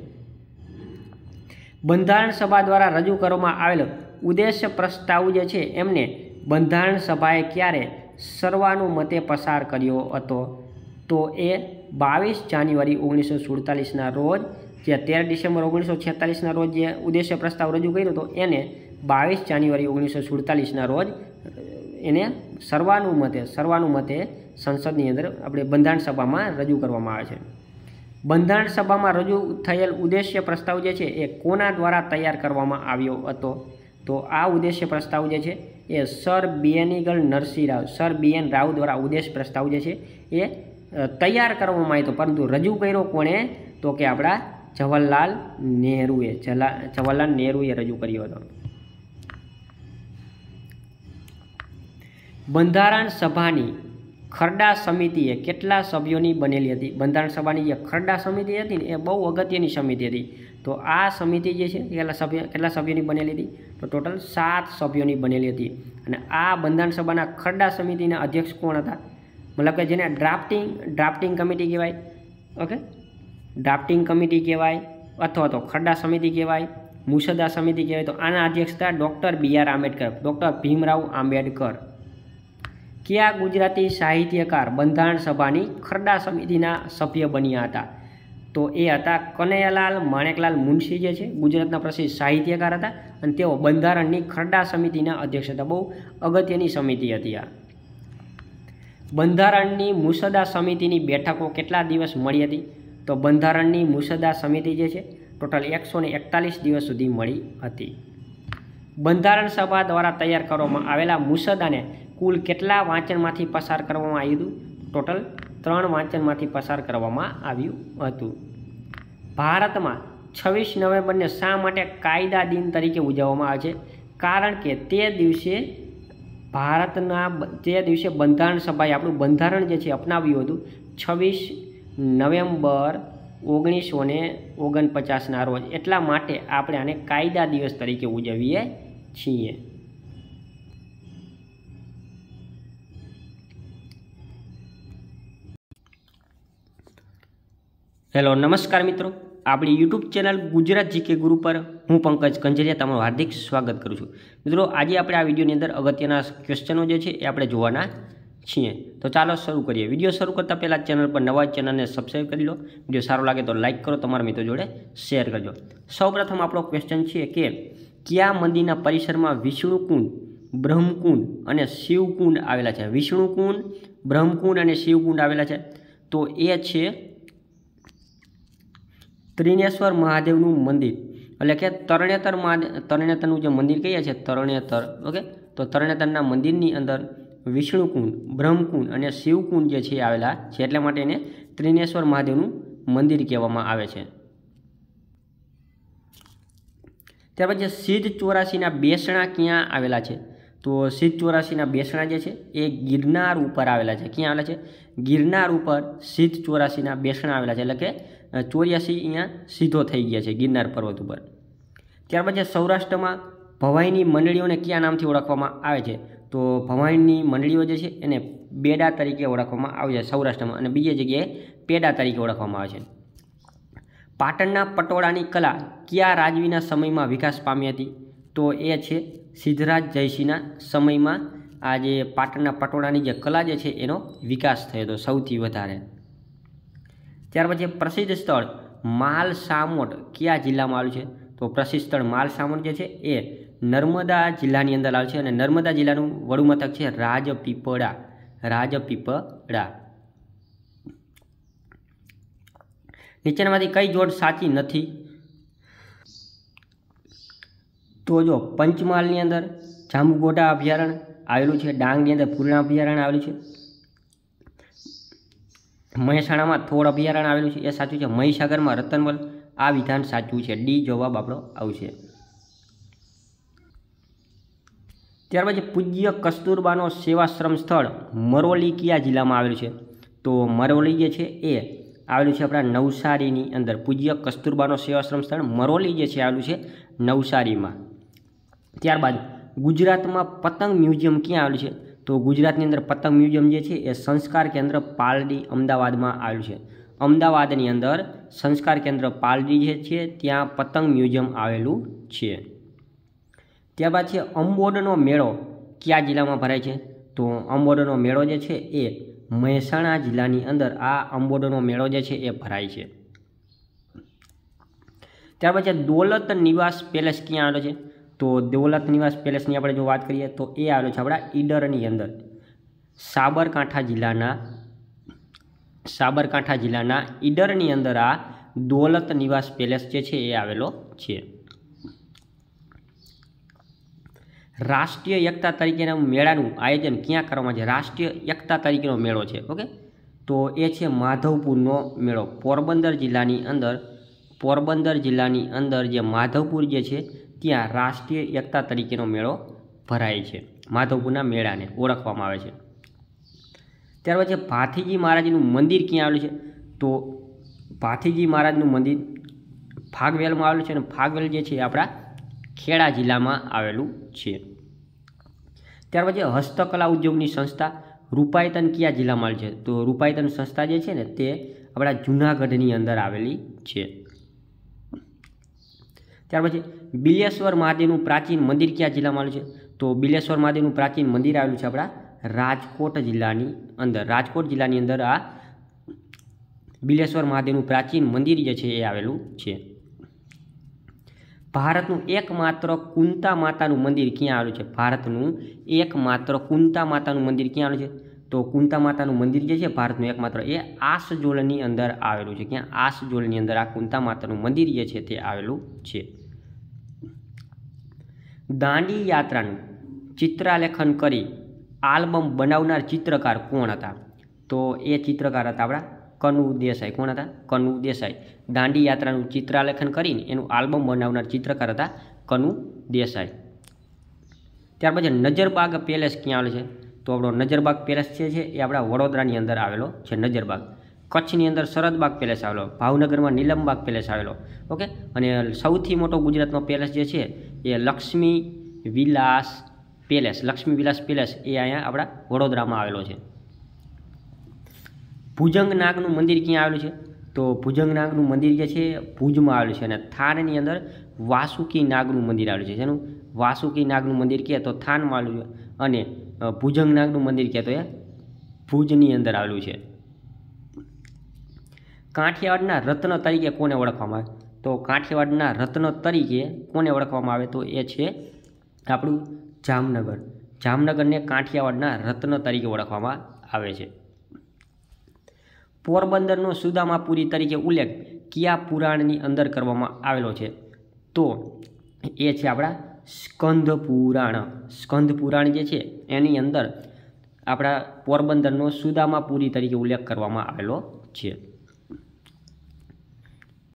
બંધારણ સભા દ્વારા રજૂ કરવામાં આવેલો ઉદ્દેશ્ય પ્રસ્તાવ જે છે એમને બંધારણ સભાએ ક્યારે સર્વાનુમતે પસાર કર્યો હતો? તો એ 22 જાન્યુઆરી 1947ના રોજ, જે 13 ડિસેમ્બર 1946ના રોજ જે ઉદ્દેશ્ય પ્રસ્તાવ રજૂ કર્યો હતો એને 22 જાન્યુઆરી 1947ના રોજ એને સર્વાનુમતે સંસદની અંદર આપણે બંધારણ સભામાં રજૂ કરવામાં આવે છે। બંધારણ સભામાં રજૂ થયેલ ઉદ્દેશ્ય પ્રસ્તાવ જે છે એ કોના દ્વારા તૈયાર કરવામાં આવ્યો હતો? તો આ ઉદ્દેશ્ય પ્રસ્તાવ જે છે એ sir Benegal Narasimha Rau, sir BN Rau દ્વારા ઉદ્દેશ્ય પ્રસ્તાવ જે છે એ તૈયાર કરવામાં આવ્યો હતો, પરંતુ રજૂ કર્યો કોણે? તો કે આપણા જવાહરલાલ નહેરુએ રજૂ કર્યો હતો। બંધારણ સભાની ખરડા સમિતિએ કેટલા સભ્યોની બનેલી હતી? બંધારણ સભાની જે ખરડા સમિતિ હતી ને એ બહુ અગત્યની સમિતિ હતી। તો આ સમિતિ જે છે કેટલા સભ્યોની બનેલી હતી? તો ટોટલ 7 સભ્યોની બનેલી હતી। અને આ બંધારણ સભાના ખરડા સમિતિના અધ્યક્ષ કોણ હતા? મતલબ કે જેને ડ્રાફ્ટિંગ કમિટી કહેવાય, ઓકે, ડ્રાફ્ટિંગ કમિટી કહેવાય, અથવા તો ખરડા સમિતિ કહેવાય, મુસદ્દા સમિતિ કહેવાય। તો આના અધ્યક્ષ હતા doctor BR Ambedkar, doctor Bhimrao Ambedkar. કયા ગુજરાતી સાહિત્યકાર બંધારણ સભાની ખરડા સમિતિના સભ્ય બન્યા હતા? તો એ હતા કનૈયાલાલ માણેકલાલ મુનશી, જે છે ગુજરાતના પ્રસિદ્ધ સાહિત્યકાર હતા, અને તેઓ બંધારણની ખરડા સમિતિના અધ્યક્ષ હતા। બહુ અગત્યની સમિતિ હતી આ। બંધારણની મુસદ્દા સમિતિની બેઠકો કેટલા દિવસ મળી હતી? તો બંધારણની મુસદ્દા સમિતિ જે છે ટોટલ 141 દિવસ સુધી મળી હતી। બંધારણ સભા દ્વારા તૈયાર કરવામાં આવેલા મુસદ્દાને કુલ કેટલા વાંચનમાંથી પસાર કરવામાં આવ્યું હતું? ટોટલ 3 વાંચનમાંથી પસાર કરવામાં આવ્યું હતું। ભારતમાં 26 નવેમ્બરને શા માટે કાયદા દિન તરીકે ઉજવવામાં આવે છે? કારણ કે તે દિવસે બંધારણ સભાએ આપણું બંધારણ જે છે અપનાવ્યું હતું 26 નવેમ્બર 1949ના રોજ, એટલા માટે આપણે આને કાયદા દિવસ તરીકે ઉજવીએ છીએ। હેલો, નમસ્કાર મિત્રો, આપણી યુટ્યુબ ચેનલ ગુજરાત જીકે ગુરુ પર હું પંકજ કંજરિયા તમારું હાર્દિક સ્વાગત કરું છું। મિત્રો આજે આપણે આ વિડીયોની અંદર અગત્યના ક્વેશ્ચનો જે છે એ આપણે જોવાના છીએ। તો ચાલો શરૂ કરીએ। વિડીયો શરૂ કરતાં પહેલાં ચેનલ પર નવા ચેનલને સબસ્ક્રાઈબ કરી લો। વિડીયો સારો લાગે તો લાઇક કરો, તમારા મિત્રો જોડે શેર કરજો। સૌપ્રથમ આપણો ક્વેશ્ચન છે કે કયા મંદિરના પરિસરમાં વિષ્ણુકુંડ, બ્રહ્મકુંડ અને શિવકુંડ આવેલા છે? વિષ્ણુકુંડ, બ્રહ્મકુંડ અને શિવકુંડ આવેલા છે તો એ છે ત્રિનેશ્વર મહાદેવનું મંદિર, એટલે કે તરણેતર તરણેતરનું જે મંદિર કહીએ છીએ તરણેતર, ઓકે, તો તરણેતરના મંદિરની અંદર વિષ્ણુકુંડ, બ્રહ્મકુંડ અને શિવકુંડ જે છે આવેલા છે, એટલા માટે એને ત્રિનેશ્વર મહાદેવનું મંદિર કહેવામાં આવે છે। ત્યાર પછી સિદ્ધ 84ના બેસણા ક્યાં આવેલા છે? તો સિદ્ધ 84ના બેસણા જે છે એ ગિરનાર ઉપર આવેલા છે। ક્યાં આવેલા છે? ગિરનાર ઉપર સિદ્ધ 84ના બેસણા આવેલા છે, એટલે કે 84 અહીંયા સીધો થઈ ગયા છે ગિરનાર પર્વત ઉપર। ત્યાર પછી સૌરાષ્ટ્રમાં ભવાઈની મંડળીઓને કયા નામથી ઓળખવામાં આવે છે? તો ભવાઈની મંડળીઓ જે છે એને બેડા તરીકે ઓળખવામાં આવે છે સૌરાષ્ટ્રમાં, અને બીજી જગ્યાએ પેડા તરીકે ઓળખવામાં આવે છે। પાટણના પટોળાની કલા કયા રાજવીના સમયમાં વિકાસ પામી હતી? તો એ છે સિદ્ધરાજ જયસિંહના સમયમાં આ જે પાટણના પટોળાની જે કલા જે છે એનો વિકાસ થયો હતો સૌથી વધારે। ત્યાર પછી પ્રસિદ્ધ સ્થળ માલસામોટ કયા જિલ્લામાં આવેલું છે? તો પ્રસિદ્ધ સ્થળ માલસામોટ જે છે એ નર્મદા જિલ્લાની અંદર આવે છે, અને નર્મદા જિલ્લાનું વડું મથક છે રાજપીપળા। રાજપીપળા। નીચેનામાંથી કઈ જોડ સાચી નથી? તો જો પંચમહાલની અંદર જાંબુઘોડા અભયારણ્ય આવેલું છે, ડાંગની અંદર પૂર્ણા અભયારણ્ય આવેલું છે, મહેસાણામાં થોળ અભયારણ્ય આવેલું છે, એ સાચું છે। મહીસાગરમાં રતનવલ, આ વિધાન સાચું છે, ડી જવાબ આપણો આવશે। ત્યાર પછી પૂજ્ય કસ્તુરબાનો સેવાશ્રમ સ્થળ મરોલી કયા જિલ્લામાં આવેલું છે? તો મરોલી જે છે એ આવેલું છે આપણા નવસારીની અંદર। પૂજ્ય કસ્તુરબાનો સેવાશ્રમ સ્થળ મરોલી જે છે આવેલું છે નવસારીમાં। ત્યારબાદ ગુજરાતમાં પતંગ મ્યુઝિયમ ક્યાં આવેલું છે? તો ગુજરાતની અંદર પતંગ મ્યુઝિયમ જે છે એ સંસ્કાર કેન્દ્ર પાલડી અમદાવાદમાં આવેલું છે। અમદાવાદની અંદર સંસ્કાર કેન્દ્ર પાલડી જે છે ત્યાં પતંગ મ્યુઝિયમ આવેલું છે। ત્યારબાદ છે અંબોડનો મેળો કયા જિલ્લામાં ભરાય છે? તો અંબોડનો મેળો જે છે એ મહેસાણા જિલ્લાની અંદર આ અંબોડનો મેળો જે છે એ ભરાય છે। ત્યાર પછી દોલત નિવાસ પેલેસ ક્યાં આવેલો છે? તો દોલત નિવાસ પેલેસની આપણે જો વાત કરીએ તો એ આવેલો છે આપણા ઈડરની અંદર, સાબરકાંઠા જિલ્લાના ઈડરની અંદર આ દોલત નિવાસ પેલેસ જે છે એ આવેલો છે। રાષ્ટ્રીય એકતા તરીકેના મેળાનું આયોજન ક્યાં કરવામાં છે? રાષ્ટ્રીય એકતા તરીકેનો મેળો છે, ઓકે, તો એ છે માધવપુરનો મેળો। પોરબંદર જિલ્લાની અંદર જે માધવપુર જે છે ત્યાં રાષ્ટ્રીય એકતા તરીકેનો મેળો ભરાય છે। માધવપુરના મેળાને ઓળખવામાં આવે છે। ત્યાર પછી ભાથીજી મહારાજનું મંદિર ક્યાં આવેલું છે? તો ભાથીજી મહારાજનું મંદિર ફાગવેલમાં આવેલું છે, અને ફાગવેલ જે છે એ આપણા ખેડા જિલ્લામાં આવેલું છે। ત્યાર પછી હસ્તકલા ઉદ્યોગની સંસ્થા રૂપાયતન કયા જિલ્લામાં આવેલી છે? તો રૂપાયતન સંસ્થા જે છે ને તે આપણા જૂનાગઢની અંદર આવેલી છે। ત્યાર પછી બિલેશ્વર મહાદેવનું પ્રાચીન મંદિર કયા જિલ્લામાં આવેલું છે? તો બિલેશ્વર મહાદેવનું પ્રાચીન મંદિર આવેલું છે આપણા રાજકોટ જિલ્લાની અંદર। રાજકોટ જિલ્લાની અંદર આ બિલેશ્વર મહાદેવનું પ્રાચીન મંદિર જે છે એ આવેલું છે। ભારતનું એકમાત્ર કુંતા માતાનું મંદિર ક્યાં આવેલું છે? ભારતનું એકમાત્ર કુંતા માતાનું મંદિર ક્યાં આવેલું છે? તો કુંતા માતાનું મંદિર જે છે ભારતનું એકમાત્ર એ આસજોલની અંદર આવેલું છે। ક્યાં? આસજોલની અંદર આ કુંતા માતાનું મંદિર જે છે તે આવેલું છે। દાંડી યાત્રાનું ચિત્રાલેખન કરી આલ્બમ બનાવનાર ચિત્રકાર કોણ હતા? તો એ ચિત્રકાર હતા આપણા કનુ દેસાઈ। કોણ હતા? કનુ દેસાઈ। દાંડી યાત્રાનું ચિત્રાલેખન કરીને એનું આલ્બમ બનાવનાર ચિત્રકાર હતા કનુ દેસાઈ। ત્યાર પછી નજરબાગ પેલેસ ક્યાં આવેલો છે? તો આપણો નજરબાગ પેલેસ છે એ આપણા વડોદરાની અંદર આવેલો છે નજરબાગ। કચ્છની અંદર શરદબાગ પેલેસ આવેલો, ભાવનગરમાં નીલમબાગ પેલેસ આવેલો, ઓકે, અને સૌથી મોટો ગુજરાતનો પેલેસ જે છે એ લક્ષ્મી વિલાસ પેલેસ એ અહીંયા આપણા વડોદરામાં આવેલો છે। ભુજંગ નાગનું મંદિર ક્યાં આવેલું છે? તો ભુજંગ નાગનું મંદિર જે છે ભુજમાં આવેલું છે અને થાનની અંદર વાસુકી નાગનું મંદિર આવેલું છે. જેનું વાસુકી નાગનું મંદિર કહે તો થાનમાં આવેલું છે અને ભુજંગ નાગનું મંદિર કહે તો એ ભુજની અંદર આવેલું છે. કાઠિયાવાડના રત્ન તરીકે કોને ઓળખવામાં આવે? તો કાઠિયાવાડના રત્ન તરીકે કોને ઓળખવામાં આવે? તો એ છે આપણું જામનગર. જામનગરને કાઠિયાવાડના રત્ન તરીકે ઓળખવામાં આવે છે. પોરબંદરનો સુદામાપુરી તરીકે ઉલ્લેખ કયા પુરાણની અંદર કરવામાં આવેલો છે? તો એ છે આપણા સ્કંદ પુરાણ. સ્કંદ પુરાણ જે છે એની અંદર આપણા પોરબંદરનો સુદામાપુરી તરીકે ઉલ્લેખ કરવામાં આવેલો છે.